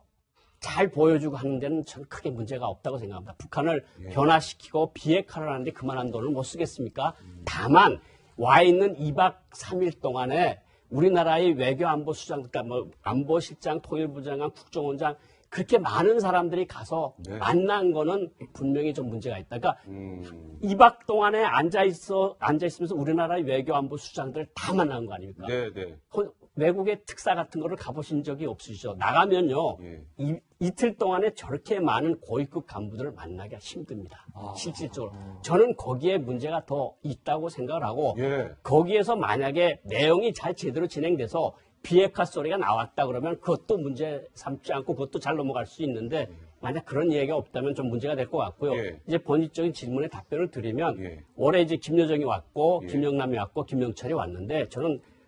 잘 보여주고 하는 데는 저는 크게 문제가 없다고 생각합니다. 북한을 예. 변화시키고 비핵화를 하는데 그만한 돈을 못 쓰겠습니까? 다만 와 있는 이박 삼일 동안에 우리나라의 외교안보수장, 그러니까 뭐 안보실장, 통일부장관, 국정원장 그렇게 많은 사람들이 가서 네. 만난 거는 분명히 좀 문제가 있다. 그러니까 음, 이박 동안에 앉아 있어 앉아 있으면서 우리나라의 외교안보 수장들 다 만난 거 아닙니까? 네, 네. 호- 외국의 특사 같은 거를 가보신 적이 없으시죠? 나가면요 예. 이, 이틀 동안에 저렇게 많은 고위급 간부들을 만나기가 힘듭니다. 아. 실질적으로 저는 거기에 문제가 더 있다고 생각을 하고 예. 거기에서 만약에 내용이 잘 제대로 진행돼서 비핵화 소리가 나왔다 그러면 그것도 문제 삼지 않고 그것도 잘 넘어갈 수 있는데 만약 그런 얘기가 없다면 좀 문제가 될 것 같고요. 예. 이제 본질적인 질문에 답변을 드리면 예. 올해 이제 김여정이 왔고 예. 김영남이 왔고 김영철이 왔는데 저는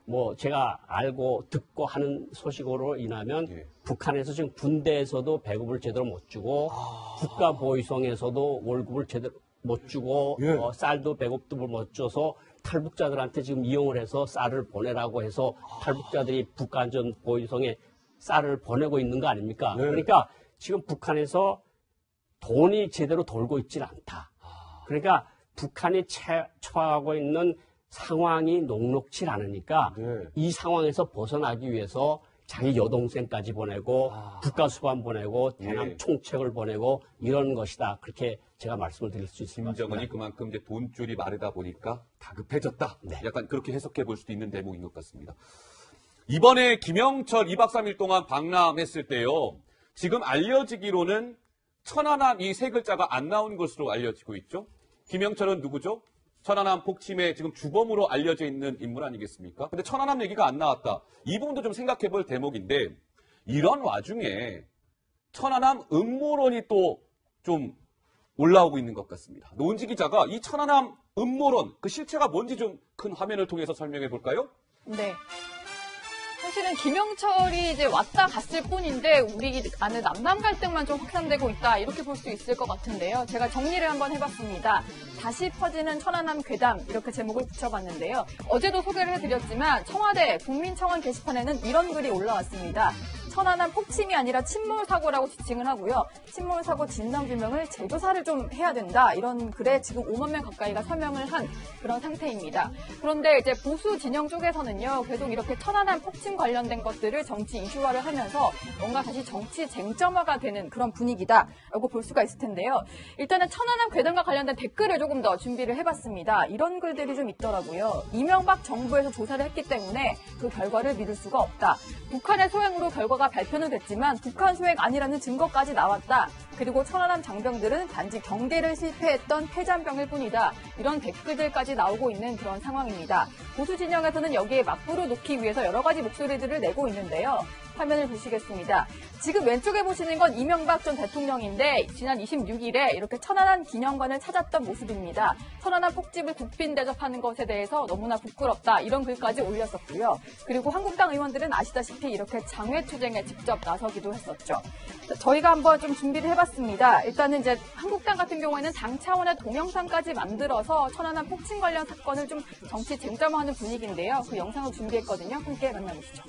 뭐 제가 알고 듣고 하는 소식으로 인하면 예. 북한에서 지금 군대에서도 배급을 제대로 못 주고 아. 국가보위성에서도 월급을 제대로 못 주고 예. 어, 쌀도 배급도 못 줘서 탈북자들한테 지금 이용을 해서 쌀을 보내라고 해서 탈북자들이 북한전 보위성에 쌀을 보내고 있는 거 아닙니까? 네. 그러니까 지금 북한에서 돈이 제대로 돌고 있질 않다. 그러니까 북한이 처- 처하고 있는 상황이 녹록치 않으니까 네. 이 상황에서 벗어나기 위해서 자기 여동생까지 보내고 아. 국가수반 보내고 예. 대남 총책을 보내고 이런 것이다. 그렇게 제가 말씀을 드릴 수 있습니다. 김정은이 그만큼 이제 돈줄이 마르다 보니까 다급해졌다. 네. 약간 그렇게 해석해 볼 수도 있는 대목인 것 같습니다. 이번에 김영철 이 박 삼 일 동안 방남했을 때요. 지금 알려지기로는 천안함 이 세 글자가 안 나온 것으로 알려지고 있죠. 김영철은 누구죠? 천안함 폭침의 지금 주범으로 알려져 있는 인물 아니겠습니까? 근데 천안함 얘기가 안 나왔다. 이 부분도 좀 생각해 볼 대목인데 이런 와중에 천안함 음모론이 또 좀 올라오고 있는 것 같습니다. 노은지 기자가 이 천안함 음모론 그 실체가 뭔지 좀 큰 화면을 통해서 설명해 볼까요? 네. 사실은 김영철이 이제 왔다 갔을 뿐인데 우리 안에 남남 갈등만 좀 확산되고 있다 이렇게 볼 수 있을 것 같은데요. 제가 정리를 한번 해봤습니다. 다시 퍼지는 천안함 괴담 이렇게 제목을 붙여봤는데요. 어제도 소개를 해드렸지만 청와대 국민청원 게시판에는 이런 글이 올라왔습니다. 천안함 폭침이 아니라 침몰 사고라고 지칭을 하고요. 침몰 사고 진상 규명을 재조사를 좀 해야 된다. 이런 글에 지금 오만 명 가까이가 서명을 한 그런 상태입니다. 그런데 이제 보수 진영 쪽에서는요. 계속 이렇게 천안함 폭침 관련된 것들을 정치 이슈화를 하면서 뭔가 다시 정치 쟁점화가 되는 그런 분위기다라고 볼 수가 있을 텐데요. 일단은 천안함 괴담과 관련된 댓글을 조금 더 준비를 해봤습니다. 이런 글들이 좀 있더라고요. 이명박 정부에서 조사를 했기 때문에 그 결과를 믿을 수가 없다. 북한의 소행으로 결과가 발표는 됐지만 북한 소행 아니라는 증거까지 나왔다. 그리고 천안함 장병들은 단지 경계를 실패했던 폐잔병일 뿐이다. 이런 댓글들까지 나오고 있는 그런 상황입니다. 보수 진영에서는 여기에 맞불을 놓기 위해서 여러 가지 목소리들을 내고 있는데요. 화면을 보시겠습니다. 지금 왼쪽에 보시는 건 이명박 전 대통령인데 지난 이십육 일에 이렇게 천안함 기념관을 찾았던 모습입니다. 천안함 폭집을 국빈 대접하는 것에 대해서 너무나 부끄럽다 이런 글까지 올렸었고요. 그리고 한국당 의원들은 아시다시피 이렇게 장외투쟁에 직접 나서기도 했었죠. 저희가 한번 좀 준비를 해봤습니다. 일단은 이제 한국당 같은 경우에는 당 차원의 동영상까지 만들어서 천안함 폭침 관련 사건을 좀 정치 쟁점화하는 분위기인데요. 그 영상을 준비했거든요. 함께 만나보시죠.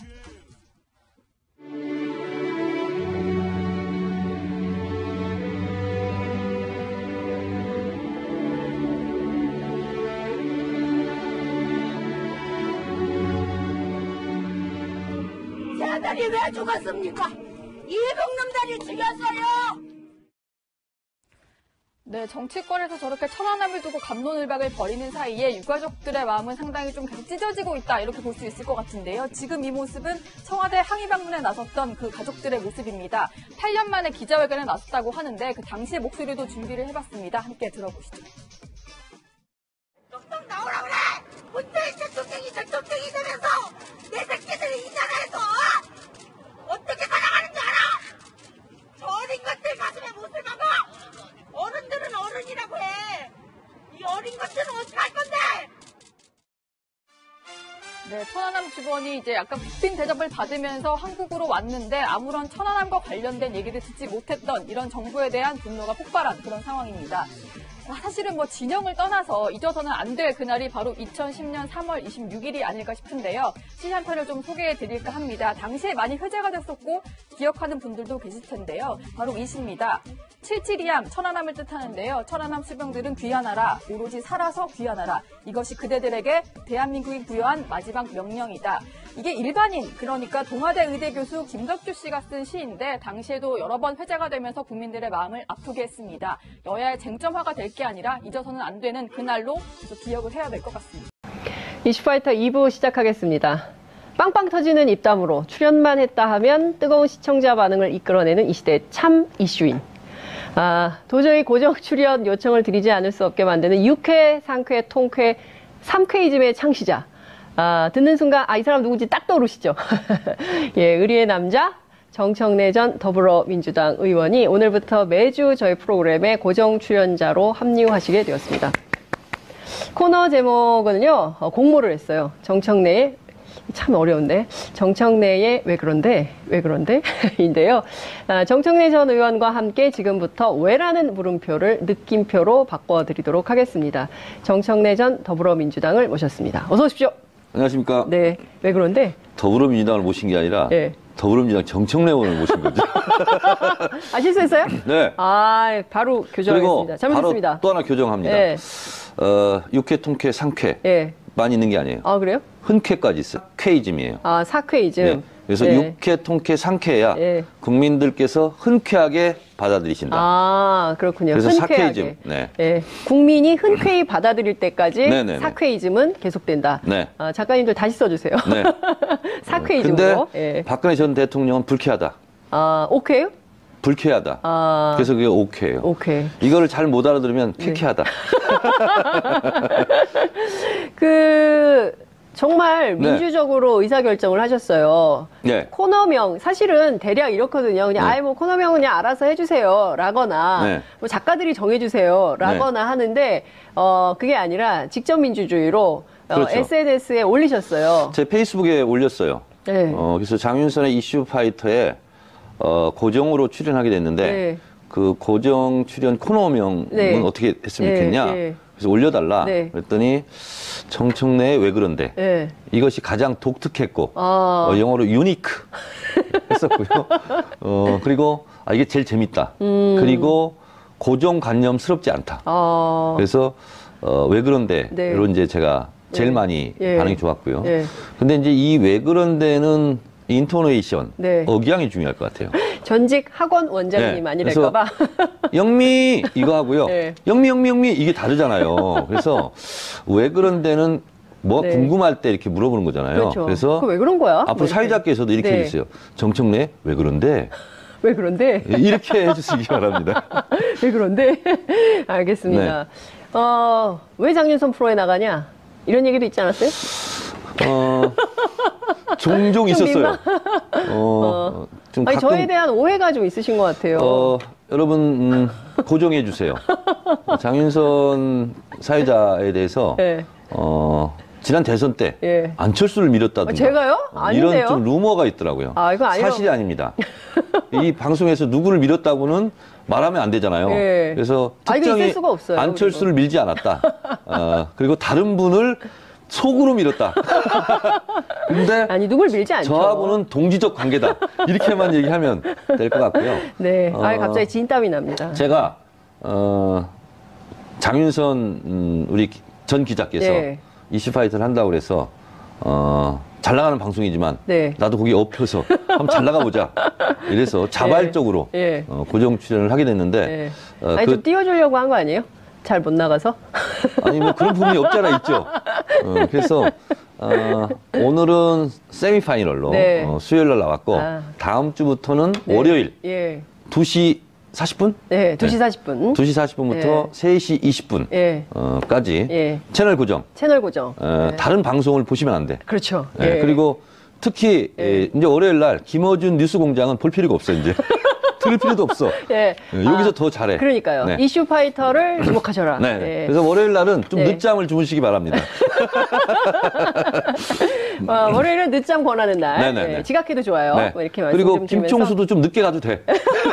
쟤들이 왜 죽었습니까? 이북놈들이 죽였어요. 네, 정치권에서 저렇게 천안함을 두고 갑론을박을 벌이는 사이에 유가족들의 마음은 상당히 좀 계속 찢어지고 있다 이렇게 볼 수 있을 것 같은데요. 지금 이 모습은 청와대 항의 방문에 나섰던 그 가족들의 모습입니다. 팔 년 만에 기자회견에 나섰다고 하는데 그 당시의 목소리도 준비를 해봤습니다. 함께 들어보시죠. 뚝뚝 나오라 그래! 문재인 대통령이 대통령이 되면서 내 새끼들이 이 나라에서 어떻게 살아가는지 알아? 저 어린 것들 가슴에 못을 박아! 어른들은 어른이라고 해! 이 어린 것들은 어떻게 할 건데! 네, 천안함 직원이 이제 약간 국빈 대접을 받으면서 한국으로 왔는데 아무런 천안함과 관련된 얘기를 듣지 못했던 이런 정부에 대한 분노가 폭발한 그런 상황입니다. 사실은 뭐 진영을 떠나서 잊어서는 안 될 그날이 바로 이천십 년 삼월 이십육일이 아닐까 싶은데요. 시 한 편을 좀 소개해 드릴까 합니다. 당시에 많이 회자가 됐었고 기억하는 분들도 계실 텐데요. 바로 이 시입니다. 칠칠이함, 천안함을 뜻하는데요. 천안함 수병들은 귀환하라, 오로지 살아서 귀환하라. 이것이 그대들에게 대한민국이 부여한 마지막 명령이다. 이게 일반인, 그러니까 동아대 의대 교수 김덕주 씨가 쓴 시인데 당시에도 여러 번 회자가 되면서 국민들의 마음을 아프게 했습니다. 여야의 쟁점화가 될 게 아니라 잊어서는 안 되는 그날로 기억을 해야 될 것 같습니다. 이슈파이터 이 부 시작하겠습니다. 빵빵 터지는 입담으로 출연만 했다 하면 뜨거운 시청자 반응을 이끌어내는 이 시대의 참 이슈인. 아, 도저히 고정 출연 요청을 드리지 않을 수 없게 만드는 유쾌, 상쾌, 통쾌, 삼쾌이즘의 창시자. 아, 듣는 순간 아, 이 사람 누군지 딱 떠오르시죠? 예, 의리의 남자 정청래 전 더불어민주당 의원이 오늘부터 매주 저희 프로그램에 고정 출연자로 합류하시게 되었습니다. 코너 제목은요, 공모를 했어요. 정청래의 참 어려운데. 정청래의 왜 그런데? 왜 그런데? 인데요. 아, 정청래 전 의원과 함께 지금부터 왜라는 물음표를 느낌표로 바꿔드리도록 하겠습니다. 정청래 전 더불어민주당을 모셨습니다. 어서 오십시오. 안녕하십니까. 네. 왜 그런데? 더불어민주당을 모신 게 아니라 네. 더불어민주당 정청래 의원을 모신 거죠. 아, 실수했어요? 네. 아, 바로 교정하겠습니다. 그리고 잘못했습니다. 바로 또 하나 교정합니다. 네. 어, 육회, 통쾌, 상쾌 네. 만 있는 게 아니에요. 아, 그래요? 흔쾌까지 있어요. 쾌이즘이에요. 아, 사쾌이즘. 네. 그래서 네. 육회, 통쾌, 상쾌해야 네. 국민들께서 흔쾌하게 받아들이신다. 아, 그렇군요. 그래서 흔쾌하게. 사쾌이즘. 네. 예, 국민이 흔쾌히 받아들일 때까지 네네네. 사쾌이즘은 계속된다. 네. 아, 작가님들 다시 써주세요. 네. 사쾌이즘으로. 근데 예. 박근혜 전 대통령은 불쾌하다. 아, 오케이요? 불쾌하다. 아, 그래서 그게 오케이예요. 오케이. 이거를 잘 못 알아들으면 쾌쾌하다. 그 정말 네. 민주적으로 의사결정을 하셨어요. 네. 코너명 사실은 대략 이렇거든요. 그냥 네. 아이 뭐 코너명은 그냥 알아서 해주세요. 라거나 네. 뭐 작가들이 정해주세요. 라거나 하는데 어 그게 아니라 직접 민주주의로 어, 그렇죠. 에스엔에스에 올리셨어요. 제 페이스북에 올렸어요. 네. 어, 그래서 장윤선의 이슈 파이터에 어, 고정으로 출연하게 됐는데 네. 그 고정 출연 코너명은 네. 어떻게 했으면 네, 좋겠냐. 네. 그래서 올려달라. 네. 그랬더니 정청래의 왜 그런데 네. 이것이 가장 독특했고 아. 어, 영어로 유니크 했었고요. 어, 그리고 아, 이게 제일 재밌다. 음. 그리고 고정관념스럽지 않다. 아. 그래서 어, 왜 그런데로 네. 이제 제가 제일 네. 많이 예. 반응이 좋았고요. 예. 근데 이제 이 왜 그런데는 인토네이션, 네. 억양이 중요할 것 같아요. 전직 학원 원장님 네. 아니랄까봐. 영미 이거 하고요. 네. 영미 영미 영미 이게 다르잖아요. 그래서 왜 그런데는 뭐 네. 궁금할 때 이렇게 물어보는 거잖아요. 그렇죠. 그래서 그거 왜 그런 거야? 앞으로 뭐 이렇게. 사회자께서도 이렇게 네. 해주세요. 정청래 왜 그런데 왜 그런데? 이렇게 해주시기 바랍니다. 왜 그런데? 알겠습니다. 어, 왜 장윤선 프로에 나가냐? 이런 얘기도 있지 않았어요? 어, 종종 좀 있었어요. 민망- 어, 좀 아니, 가끔 저에 대한 오해가 좀 있으신 것 같아요. 어, 여러분 음, 고정해 주세요. 장윤선 사회자에 대해서 네. 어, 지난 대선 때 예. 안철수를 밀었다든가 아, 제가요? 아닌데요? 이런 좀 루머가 있더라고요. 아, 이거 아니라고. 사실이 아닙니다. 이 방송에서 누구를 밀었다고는 말하면 안 되잖아요. 예. 그래서 아, 이거 있을 특정히 수가 없어요, 안철수를 밀지 않았다. 어, 그리고 다른 분을 속으로 밀었다. 근데 아니, 누굴 밀지 않죠. 저하고는 동지적 관계다. 이렇게만 얘기하면 될 것 같고요. 네. 아, 어, 갑자기 진땀이 납니다. 제가 어, 장윤선 음, 우리 기- 전 기자께서 네. 이슈파이터를 한다고 그래서 어, 잘 나가는 방송이지만 네. 나도 거기 엎혀서 한번 잘 나가보자. 이래서 자발적으로 예. 어, 고정 출연을 하게 됐는데 네. 어, 아니, 그- 좀 띄워주려고 한 거 아니에요? 잘 못 나가서? 아니 뭐 그런 부분이 없잖아 있죠. 어, 그래서 어, 오늘은 세미파이널로 네. 어, 수요일 날 나왔고 아. 다음 주부터는 네. 월요일 예. 두 시 사십 분? 네, 두 시 사십 분. 두 시 사십 분부터 예. 세 시 이십 분 예. 어, 까지 예. 채널 고정. 채널 고정. 어, 네. 다른 방송을 보시면 안 돼. 그렇죠. 예, 예. 그리고 특히 예, 이제 월요일 날 김어준 뉴스공장은 볼 필요가 없어 이제. 들을 필요도 없어. 예. 예, 여기서 아, 더 잘해. 그러니까요. 네. 이슈 파이터를 주목하셔라. 네. 예. 그래서 월요일 날은 좀 네. 늦잠을 주무시기 바랍니다. 어, 월요일은 늦잠 권하는 날. 네네네. 예, 지각해도 좋아요. 네. 뭐 이렇게 말씀 그리고 좀 드리면서. 김총수도 좀 늦게 가도 돼.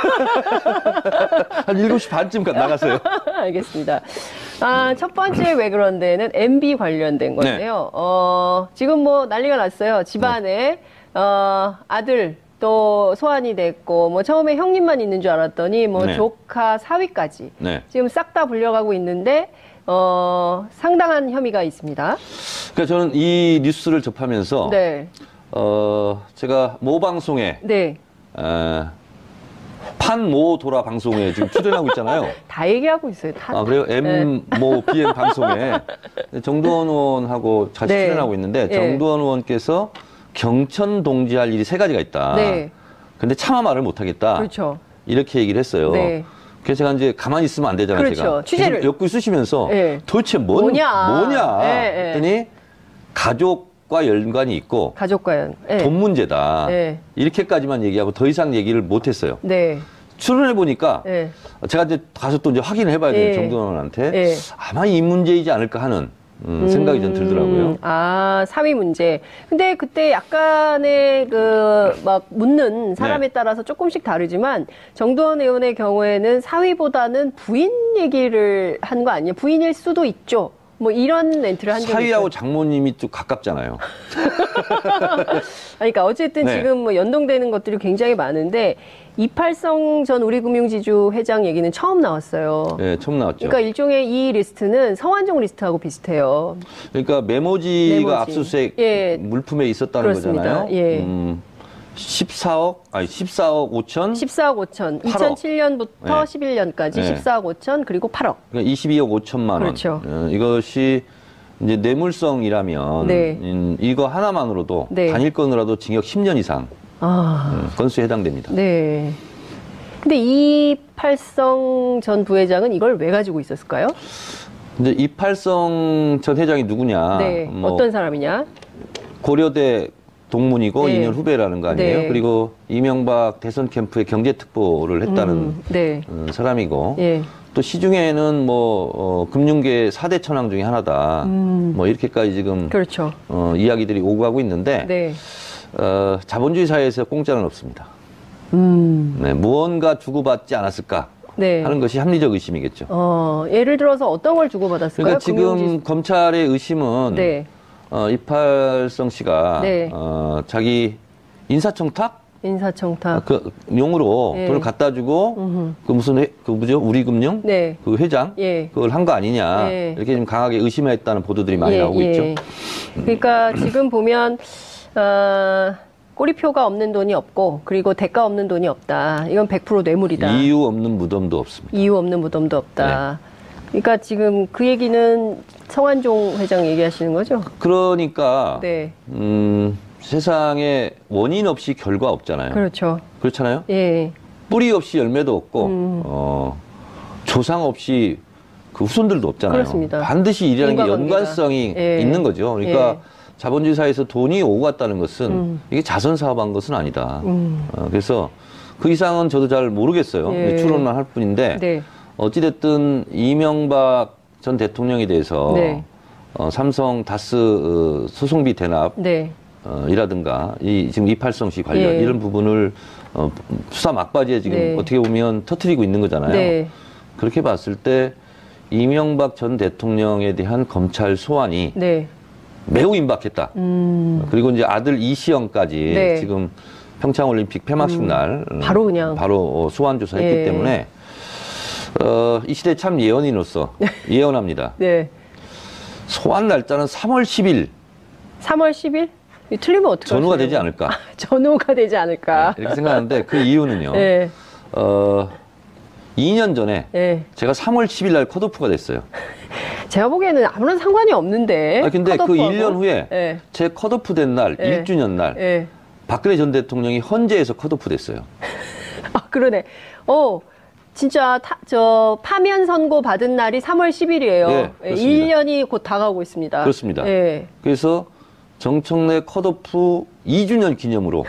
한 일곱 시 반쯤 가- 나가세요. 알겠습니다. 아, 첫 번째 왜 그런데는 엠비 관련된 건데요. 네. 어, 지금 뭐 난리가 났어요. 집안에 어, 아들 또 소환이 됐고 뭐 처음에 형님만 있는 줄 알았더니 뭐 네. 조카 사위까지 네. 지금 싹 다 불려가고 있는데 어, 상당한 혐의가 있습니다. 그러니까 저는 이 뉴스를 접하면서 네. 어, 제가 모 방송에 네. 에, 판모 돌아 방송에 지금 출연하고 있잖아요. 다 얘기하고 있어요. 다. 아, 그래요? M, 모, 비엠 방송에 정두원 의원하고 같이 네. 출연하고 있는데 예. 정두원 의원께서 경천 동지할 일이 세 가지가 있다. 네. 근데 차마 말을 못하겠다. 그렇죠. 이렇게 얘기를 했어요. 네. 그래서 제가 이제 가만히 있으면 안 되잖아요. 그렇죠. 제가. 취재를. 계속 엮고 쓰시면서 예. 도대체 뭔, 뭐냐. 뭐냐. 예, 예. 했더니 가족과 연관이 있고 가족과 연. 예. 돈 문제다. 예. 이렇게까지만 얘기하고 더 이상 얘기를 못했어요. 네. 출연해 보니까 예. 제가 이제 가서 또 이제 확인을 해봐야 돼요. 예. 정두원 의원한테 예. 아마 이 문제이지 않을까 하는 음, 생각이 좀 들더라고요. 아, 사위 문제. 근데 그때 약간의 그 막 묻는 사람에 네. 따라서 조금씩 다르지만 정두원 의원의 경우에는 사위보다는 부인 얘기를 한 거 아니에요? 부인일 수도 있죠. 뭐 이런 멘트를 한 적이 사위하고 있어요. 장모님이 또 가깝잖아요. 그러니까 어쨌든 네. 지금 뭐 연동되는 것들이 굉장히 많은데 이팔성 전 우리금융지주 회장 얘기는 처음 나왔어요. 네, 처음 나왔죠. 그러니까 일종의 이 리스트는 성완종 리스트하고 비슷해요. 그러니까 메모지가 메모지. 압수수색 예. 물품에 있었다는 그렇습니다. 거잖아요. 예. 음, 십사억 아니 십사억 오천. 십사억 오천. 팔억. 이천칠 년부터 네. 십일 년까지 네. 십사억 오천 그리고 팔억. 그러니까 이십이억 오천만 원. 그렇죠. 어, 이것이 이제 뇌물성이라면 네. 음, 이거 하나만으로도 네. 단일 건으로도 징역 십 년 이상 아. 음, 건수에 해당됩니다. 네. 근데 이팔성 전 부회장은 이걸 왜 가지고 있었을까요? 근데 이팔성 전 회장이 누구냐? 네. 뭐 어떤 사람이냐? 고려대 동문이고 네. 이 년 후배라는 거 아니에요? 네. 그리고 이명박 대선 캠프에 경제특보를 했다는 음, 네. 어, 사람이고 예. 또 시중에는 뭐 어, 금융계 사 대 천왕 중에 하나다. 음. 뭐 이렇게까지 지금 그렇죠. 어, 이야기들이 오고 가고 있는데 네. 어, 자본주의 사회에서 공짜는 없습니다. 음. 네, 무언가 주고받지 않았을까 네. 하는 것이 합리적 의심이겠죠. 어, 예를 들어서 어떤 걸 주고받았을까요? 그러니까 지금 금융지- 검찰의 의심은 네. 어, 이팔성 씨가 네. 어, 자기 인사청탁 인사청탁. 그 용으로 네. 돈을 갖다 주고 음흠. 그 무슨 회, 그 뭐죠 우리금융 네. 그 회장 예. 그걸 한 거 아니냐 예. 이렇게 좀 강하게 의심했다는 보도들이 많이 예, 나오고 예. 있죠. 그러니까 지금 보면 어, 꼬리표가 없는 돈이 없고 그리고 대가 없는 돈이 없다. 이건 백 퍼센트 뇌물이다. 이유 없는 무덤도 없습니다. 이유 없는 무덤도 없다. 그러니까 지금 그 얘기는 성완종 회장 얘기하시는 거죠? 그러니까 네. 음, 세상에 원인 없이 결과 없잖아요. 그렇죠. 그렇잖아요. 예. 뿌리 없이 열매도 없고 음. 어, 조상 없이 그 후손들도 없잖아요. 그렇습니다. 반드시 일이라는 게 인과관계가. 연관성이 예. 있는 거죠. 그러니까 예. 자본주의 사회에서 돈이 오고 갔다는 것은 음. 이게 자선 사업한 것은 아니다. 음. 어, 그래서 그 이상은 저도 잘 모르겠어요. 예. 추론만 할 뿐인데 네. 어찌됐든 이명박 전 대통령에 대해서 네. 어, 삼성 다스 어, 소송비 대납 네. 어, 이라든가 이 지금 이팔성 씨 관련 예. 이런 부분을 어, 수사 막바지에 지금 네. 어떻게 보면 터트리고 있는 거잖아요. 네. 그렇게 봤을 때 이명박 전 대통령에 대한 검찰 소환이 네. 매우 임박했다. 음. 그리고 이제 아들 이시영까지 네. 지금 평창올림픽 폐막식 음. 날 음, 바로 그냥. 바로 어, 소환 조사했기 예. 때문에 어, 이 시대 참 예언인으로서 예언합니다. 네. 소환 날짜는 삼월 십일 삼월 십일? 이거 틀리면 어떡하세요? 전후가 되지 않을까 전후가 되지 않을까? 이렇게 생각하는데 그 이유는요. 네. 어, 이 년 전에 네. 제가 삼월 십일 날 컷오프가 됐어요. 제가 보기에는 아무런 상관이 없는데. 아, 근데 그 컷오프하고. 일 년 후에 네. 제 컷오프 된 날, 네. 일 주년 날 네. 박근혜 전 대통령이 헌재에서 컷오프 됐어요. 아, 그러네. 어, 진짜 타, 저 파면 선고 받은 날이 삼월 십일이에요. 예, 그렇습니다. 일 년이 곧 다가오고 있습니다. 그렇습니다. 예. 그래서 정청래 컷오프 이 주년 기념으로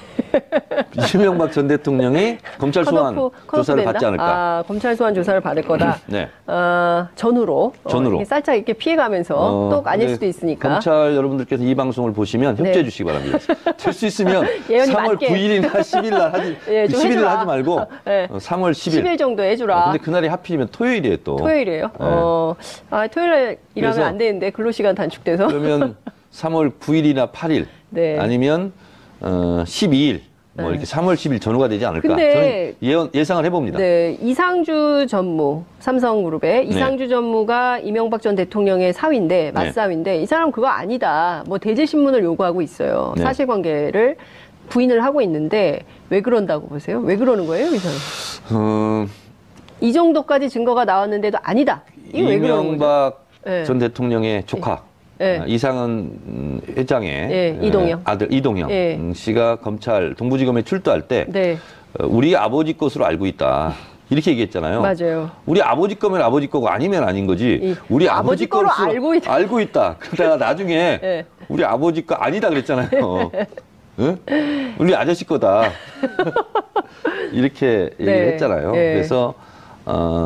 이명박 전 대통령이 검찰 소환 컷오프, 컷오프 조사를 된다? 받지 않을까. 아, 검찰 소환 조사를 받을 거다. 네. 어, 전후로. 전후로. 어, 이렇게 살짝 이렇게 피해가면서 어, 또 아닐 네, 수도 있으니까. 검찰 여러분들께서 이 방송을 보시면 협조해 네. 주시기 바랍니다. 될 수 있으면 예언이 삼월 맞게. 구일이나 십일 날 하지, 예, 좀 십일 일 해주라. 하지 말고 네. 어, 삼월 십일. 십 일 정도 해주라. 근데 그날이 하필이면 토요일이에요 또. 토요일이에요? 네. 어, 아, 토요일 날 일하면 그래서- 안 되는데 근로시간 단축돼서. 그러면 삼월 구일이나 팔일 네. 아니면 어, 십이일 뭐 네. 이렇게 삼월 십일 전후가 되지 않을까 근데- 저는 예언, 예상을 해봅니다. 네, 이상주 전무, 삼성그룹의 이상주 전무가 이명박 전 대통령의 사위인데, 맞사위인데, 이 사람 그거 아니다. 뭐 대제신문을 요구하고 있어요. 네. 사실관계를 부인을 하고 있는데, 왜 그런다고 보세요? 왜 그러는 거예요, 이 사람? 어, 이 정도까지 증거가 나왔는데도 아니다. 이게 왜 그러는 거죠? 이명박 네. 전 대통령의 조카 네. 어, 이상은 음, 회장의 예, 어, 이동영. 아들 이동영 예. 음, 씨가 검찰 동부지검에 출두할 때 네, 어, 우리 아버지 것으로 알고 있다 이렇게 얘기했잖아요. 맞아요. 우리 아버지 거면 아버지 거고 아니면 아닌 거지. 이 우리 아버지 아버지 거로 것으로 알고 있다. 알고 있다. 그러다가 나중에 네. 우리 아버지 거 아니다 그랬잖아요. 응? 우리 아저씨 거다. 이렇게 네. 얘기를 했잖아요. 네. 그래서 어,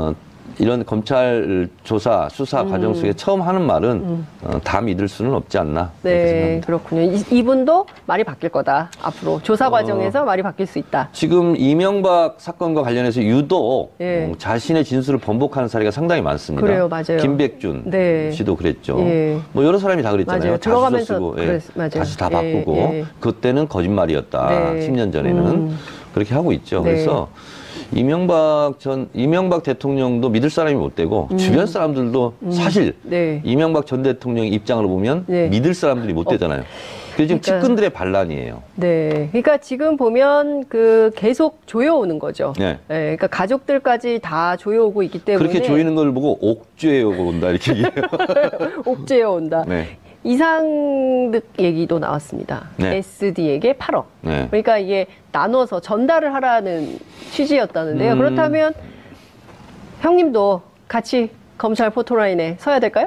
이런 검찰 조사, 수사 음. 과정 속에 처음 하는 말은 음. 어, 다 믿을 수는 없지 않나. 그렇게 네, 생각합니다. 그렇군요. 이, 이분도 말이 바뀔 거다. 앞으로 조사 과정에서 어. 말이 바뀔 수 있다. 지금 이명박 사건과 관련해서 유독 예. 어, 자신의 진술을 번복하는 사례가 상당히 많습니다. 그래요, 맞아요. 김백준 네. 씨도 그랬죠. 예. 뭐 여러 사람이 다 그랬잖아요. 맞아요. 자수서 들어가면서 쓰고, 예. 그랬- 맞아요. 다시 다 예, 바꾸고 예. 그때는 거짓말이었다. 네. 십 년 전에는 음. 그렇게 하고 있죠. 네. 그래서 이명박 전 이명박 대통령도 믿을 사람이 못 되고 음. 주변 사람들도 음. 사실 네. 이명박 전 대통령의 입장으로 보면 네. 믿을 사람들이 못 어. 되잖아요. 그게 지금 그러니까- 측근들의 반란이에요. 네. 그러니까 지금 보면 그 계속 조여오는 거죠. 네. 네, 그러니까 가족들까지 다 조여오고 있기 때문에 그렇게 조이는 걸 보고 옥죄어 온다 이렇게 얘기해요. 옥죄어 온다. 네. 이상득 얘기도 나왔습니다. 네. 에스디에게 팔억. 네. 그러니까 이게 나눠서 전달을 하라는 취지였다는데요. 음. 그렇다면 형님도 같이 검찰 포토라인에 서야 될까요?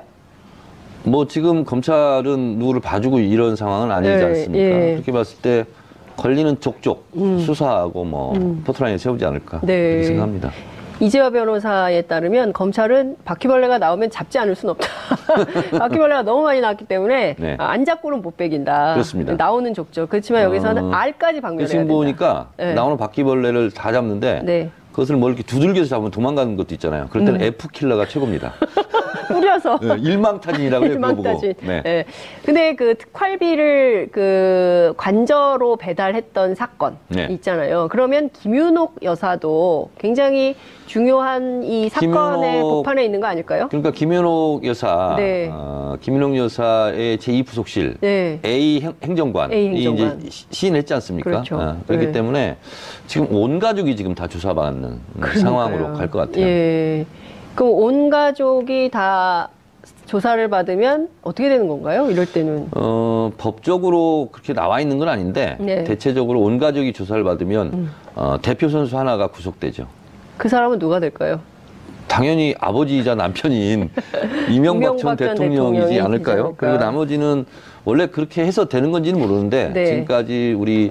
뭐 지금 검찰은 누구를 봐주고 이런 상황은 아니지 네, 않습니까? 예. 그렇게 봤을 때 걸리는 족족 음. 수사하고 뭐 음. 포트라인에 세우지 않을까 네. 그렇게 생각합니다. 이재화 변호사에 따르면 검찰은 바퀴벌레가 나오면 잡지 않을 수는 없다. 바퀴벌레가 너무 많이 나왔기 때문에 네. 안 잡고는 못 빼긴다. 그렇습니다. 나오는 족족. 그렇지만 여기서는 어, 알까지 박멸해야 지금 된다. 보니까 네. 나오는 바퀴벌레를 다 잡는데 네. 그것을 뭐 이렇게 두들겨서 잡으면 도망가는 것도 있잖아요. 그럴 때는 음. F킬러가 최고입니다. 뿌려서. 네, 일망타진이라고 해요. 그거 보고. 일망타진. 네. 네. 근데 그 특활비를 그 관저로 배달했던 사건 네. 있잖아요. 그러면 김윤옥 여사도 굉장히 중요한 이 사건의 김윤옥- 복판에 있는 거 아닐까요? 그러니까 김윤옥 여사, 네. 어, 김윤옥 여사의 제이 부속실 네. A 행, 행정관이 A 행정관. 이제 시- 시인했지 않습니까? 그렇죠. 어, 그렇기 네. 때문에 지금 온 가족이 지금 다 조사받는 상황으로 갈 것 같아요. 예. 그럼 온 가족이 다 조사를 받으면 어떻게 되는 건가요? 이럴 때는. 어, 법적으로 그렇게 나와 있는 건 아닌데 네. 대체적으로 온 가족이 조사를 받으면 음. 어, 대표 선수 하나가 구속되죠. 그 사람은 누가 될까요? 당연히 아버지이자 남편인 이명박 전 이명박 전 대통령이지 대통령이지 않을까요? 않을까. 그리고 나머지는 원래 그렇게 해서 되는 건지는 모르는데 네. 지금까지 우리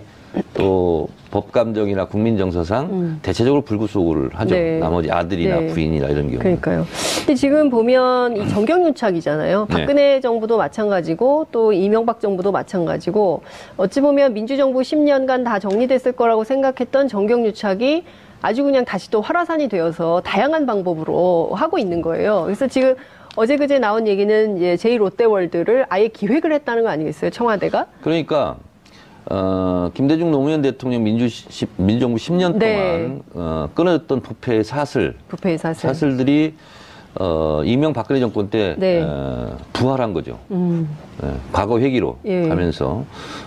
또 법감정이나 국민정서상 음. 대체적으로 불구속을 하죠. 네. 나머지 아들이나 네. 부인이나 이런 경우. 그러니까요. 근데 지금 보면 이 정경유착이잖아요. 네. 박근혜 정부도 마찬가지고 또 이명박 정부도 마찬가지고 어찌 보면 민주정부 십 년간 다 정리됐을 거라고 생각했던 정경유착이 아주 그냥 다시 또 활화산이 되어서 다양한 방법으로 하고 있는 거예요. 그래서 지금 어제 그제 나온 얘기는 이제 제이 롯데월드를 아예 기획을 했다는 거 아니겠어요? 청와대가? 그러니까 어, 김대중 노무현 대통령 민주 시, 민주정부 십 년 네. 동안 어, 끊어졌던 부패의 사슬, 부패의 사슬. 사슬들이 어, 이명박근혜 정권 때 네. 어, 부활한 거죠. 음. 예, 과거 회기로 예. 가면서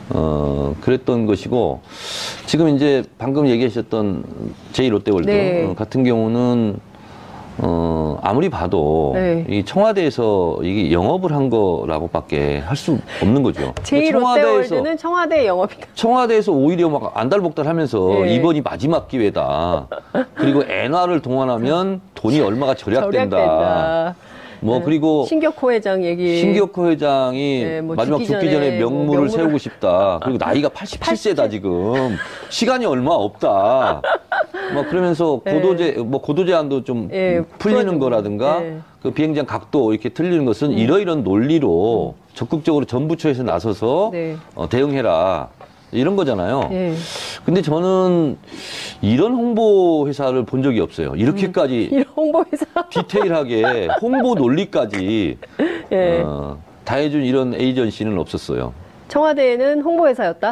어, 그랬던 것이고 지금 이제 방금 얘기하셨던 제이 롯데월드 네. 어, 같은 경우는 어, 아무리 봐도 네. 이 청와대에서 이게 영업을 한 거라고밖에 할 수 없는 거죠. 제이 롯데월드는 청와대 영업이다. 청와대에서 오히려 막 안달복달하면서 네. 이번이 마지막 기회다. 그리고 엔화를 동원하면 돈이 얼마가 절약된다. 절약된다. 뭐 네. 그리고 신격호 회장 얘기. 신격호 회장이 네, 뭐 마지막 죽기 죽기 전에 전에 뭐 명물을 명물을- 세우고 싶다. 그리고 나이가 팔십칠 세다 지금. 시간이 얼마 없다. 뭐 그러면서 네. 고도제 뭐 고도 제한도 좀 예, 풀리는 풀어주고. 거라든가 네. 그 비행장 각도 이렇게 틀리는 것은 음. 이러이런 논리로 적극적으로 전부처에서 나서서 네. 어, 대응해라. 이런 거잖아요. 예. 근데 저는 이런 홍보 회사를 본 적이 없어요. 이렇게까지 이런 홍보 회사. 디테일하게 홍보 논리까지 예. 어, 다 해준 이런 에이전시는 없었어요. 청와대에는 홍보 회사였다.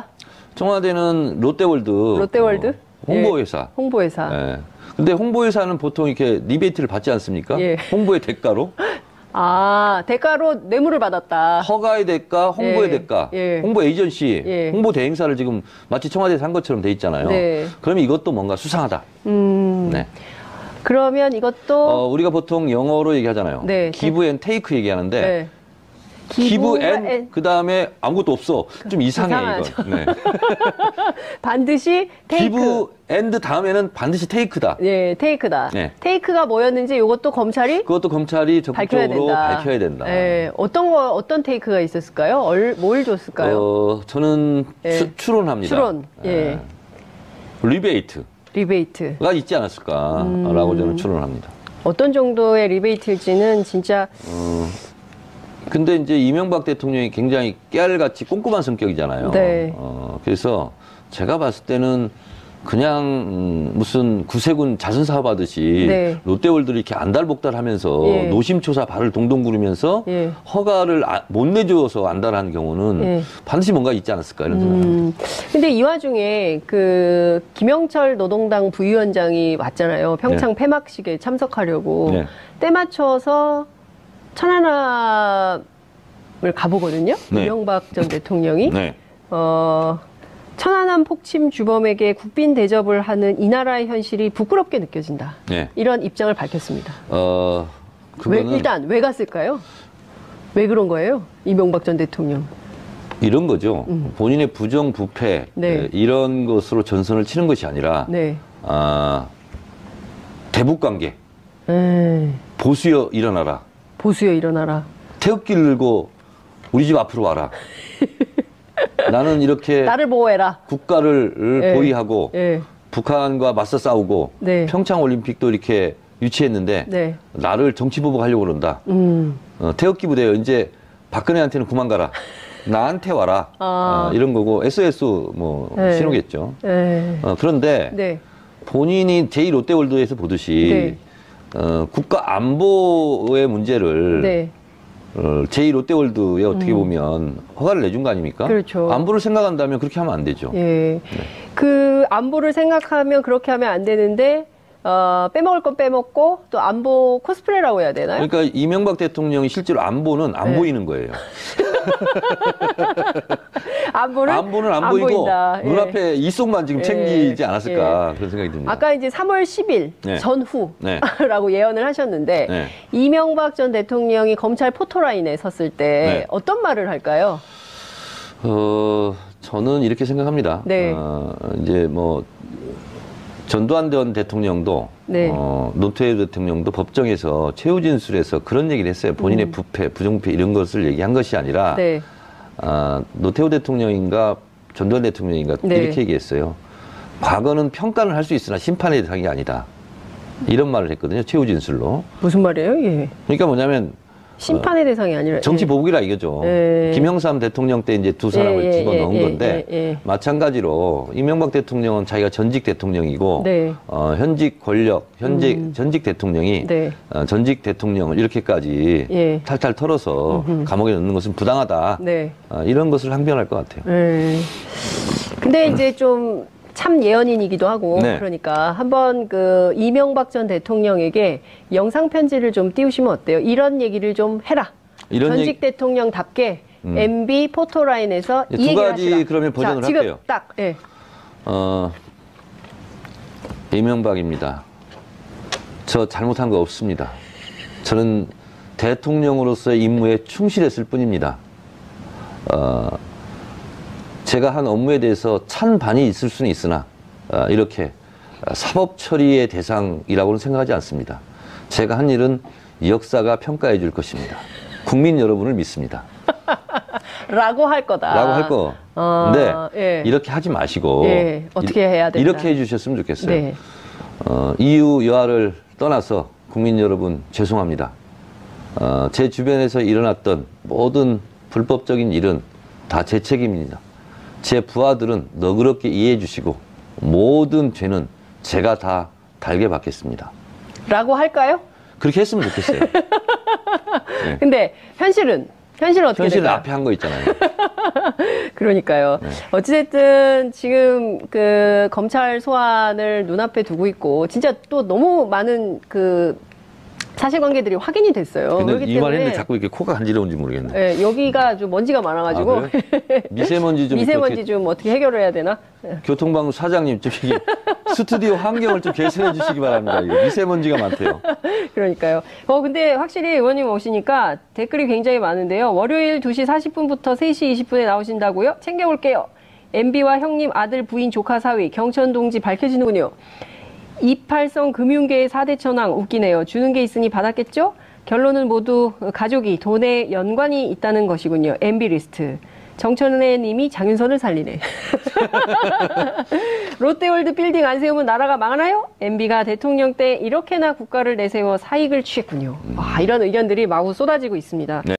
청와대는 롯데월드, 롯데월드? 어, 홍보회사. 홍보 회사. 예. 근데 홍보회사는 보통 이렇게 리베이트를 받지 않습니까? 예. 홍보의 대가로 아, 대가로 뇌물을 받았다. 허가의 대가, 홍보의 예. 대가, 예. 홍보 에이전시, 예. 홍보 대행사를 지금 마치 청와대에서 한 것처럼 돼 있잖아요. 네. 그러면 이것도 뭔가 수상하다. 음. 네. 그러면 이것도 어, 우리가 보통 영어로 얘기하잖아요. 네. 기브 앤 테이크 얘기하는데 네. 기브 기부가 앤 그 다음에 아무것도 없어. 좀 이상해 이상하죠. 이건. 네. 반드시 테이크. 기브 앤드 다음에는 반드시 테이크다. 예, 테이크다. 네. 테이크가 뭐였는지 이것도 검찰이 그것도 검찰이 밝혀야 적극적으로 된다. 밝혀야 된다. 예, 어떤 거 어떤 테이크가 있었을까요? 얼, 뭘 줬을까요? 어, 저는 예. 추, 추론합니다. 추론. 예. 예. 리베이트가 리베이트. 있지 않았을까라고 음. 저는 추론합니다. 어떤 정도의 리베이트일지는 진짜. 어, 근데 이제 이명박 대통령이 굉장히 깨알같이 꼼꼼한 성격이잖아요. 네. 어, 그래서 제가 봤을 때는 그냥 음, 무슨 구세군 자선사업 하듯이 네. 롯데월드를 이렇게 안달복달하면서 예. 노심초사 발을 동동 구르면서 예. 허가를 아, 못 내줘서 안달하는 경우는 예. 반드시 뭔가 있지 않았을까 이런 생각합니다. 음, 근데 이 와중에 그 김영철 노동당 부위원장이 왔잖아요. 평창 네. 폐막식에 참석하려고 네. 때 맞춰서 천안함을 가보거든요. 네. 이명박 전 대통령이 네. 어, 천안함 폭침 주범에게 국빈 대접을 하는 이 나라의 현실이 부끄럽게 느껴진다. 네. 이런 입장을 밝혔습니다. 어, 왜, 그거는 일단 왜 갔을까요? 왜 그런 거예요? 이명박 전 대통령. 이런 거죠. 음. 본인의 부정, 부패 네. 에, 이런 것으로 전선을 치는 것이 아니라 네. 아, 대북관계 에이, 보수여 일어나라. 보수여 일어나라. 태극기를 들고 우리 집 앞으로 와라. 나는 이렇게 나를 보호해라. 국가를 예. 보위하고 예. 북한과 맞서 싸우고 네. 평창 올림픽도 이렇게 유치했는데 네. 나를 정치 보복하려고 그런다. 음. 어, 태극기 부대요. 이제 박근혜한테는 그만 가라. 나한테 와라. 아. 어, 이런 거고 에스오에스 뭐 네. 신호겠죠. 네. 어, 그런데 네. 본인이 제이 롯데월드에서 보듯이 네. 어, 국가 안보의 문제를 네. 어, 제이 롯데월드에 어떻게 음. 보면 허가를 내준 거 아닙니까? 그렇죠. 안보를 생각한다면 그렇게 하면 안 되죠. 예. 그 안보를 생각하면 그렇게 하면 안 되는데 어, 빼먹을 건 빼먹고 또 안보 코스프레라고 해야 되나요? 그러니까 이명박 대통령이 실제로 안보는 안 네. 보이는 거예요. 안보를 안보는 안, 안 보이고 보인다. 예. 눈앞에 이속만 지금 예. 챙기지 않았을까 그런 생각이 듭니다. 아까 이제 삼월 십일 네. 전후라고 네. 예언을 하셨는데 네. 이명박 전 대통령이 검찰 포토라인에 섰을 때 네. 어떤 말을 할까요? 어, 저는 이렇게 생각합니다. 네. 어, 이제 뭐 전두환 전 대통령도 네. 어, 노태우 대통령도 법정에서 최후 진술에서 그런 얘기를 했어요. 본인의 음. 부패, 부정부패 이런 것을 얘기한 것이 아니라 네. 아, 노태우 대통령인가 전두환 대통령인가 네. 이렇게 얘기했어요. 과거는 평가는 할 수 있으나 심판의 대상이 아니다. 이런 말을 했거든요. 최후 진술로. 무슨 말이에요? 예. 그러니까 뭐냐면 심판의 대상이 아니라 정치 예. 보복이라 이거죠. 예. 김영삼 대통령 때 이제 두 사람을 예, 예, 집어넣은 예, 건데 예, 예. 마찬가지로 이명박 대통령은 자기가 전직 대통령이고 네. 어, 현직 권력, 현직 음. 전직 대통령이 네. 어, 전직 대통령을 이렇게까지 예. 탈탈 털어서 음흠. 감옥에 넣는 것은 부당하다. 네. 어, 이런 것을 항변할 것 같아요. 네. 근데 이제 좀 참 예언인이기도 하고 네. 그러니까 한번 그 이명박 전 대통령에게 영상 편지를 좀 띄우시면 어때요? 이런 얘기를 좀 해라. 이런 전직 얘기- 음. 대통령답게 엠비 포토라인에서 예, 이 두 얘기를 가지 하시라. 그러면 버전을 자, 지금 할게요. 딱 예. 어, 이명박입니다. 저 잘못한 거 없습니다. 저는 대통령으로서의 임무에 충실했을 뿐입니다. 어, 제가 한 업무에 대해서 찬반이 있을 수는 있으나 어, 이렇게 사법 처리의 대상이라고는 생각하지 않습니다. 제가 한 일은 역사가 평가해 줄 것입니다. 국민 여러분을 믿습니다. 라고 할 거다. 라고 할 거. 어, 근데 예. 이렇게 하지 마시고 예, 어떻게 해야 된다. 이렇게 해주셨으면 좋겠어요. 네. 어, 이유 여하를 떠나서 국민 여러분 죄송합니다. 어, 제 주변에서 일어났던 모든 불법적인 일은 다 제 책임입니다. 제 부하들은 너그럽게 이해해 주시고 모든 죄는 제가 다 달게 받겠습니다. 라고 할까요? 그렇게 했으면 좋겠어요. 네. 근데 현실은 현실은 어떻게 현실은 될까요? 앞에 한 거 있잖아요. 그러니까요. 네. 어찌됐든 지금 그 검찰 소환을 눈앞에 두고 있고 진짜 또 너무 많은 그 사실관계들이 확인이 됐어요. 근데 그렇기 이 말 했는데 때문에 자꾸 이렇게 코가 간지러운지 모르겠네. 예, 여기가 좀 먼지가 많아가지고 아, 그래요? 미세먼지 좀 미세먼지 이렇게 좀 어떻게 해결을 해야 되나? 예. 교통방송 사장님 좀 이게 스튜디오 환경을 좀 개선해 주시기 바랍니다. 이거 미세먼지가 많대요. 그러니까요. 어, 근데 확실히 의원님 오시니까 댓글이 굉장히 많은데요. 월요일 두 시 사십 분부터 세 시 이십 분에 나오신다고요? 챙겨볼게요. 엠비와 형님, 아들, 부인, 조카, 사위, 경천 동지 밝혀지는군요. 이팔성 금융계의 사 대 천왕 웃기네요. 주는 게 있으니 받았겠죠? 결론은 모두 가족이 돈에 연관이 있다는 것이군요. 엠비 리스트. 정천래 님이 장윤선을 살리네. 롯데월드 빌딩 안 세우면 나라가 망하나요? 엠비가 대통령 때 이렇게나 국가를 내세워 사익을 취했군요. 와, 이런 의견들이 마구 쏟아지고 있습니다. 네.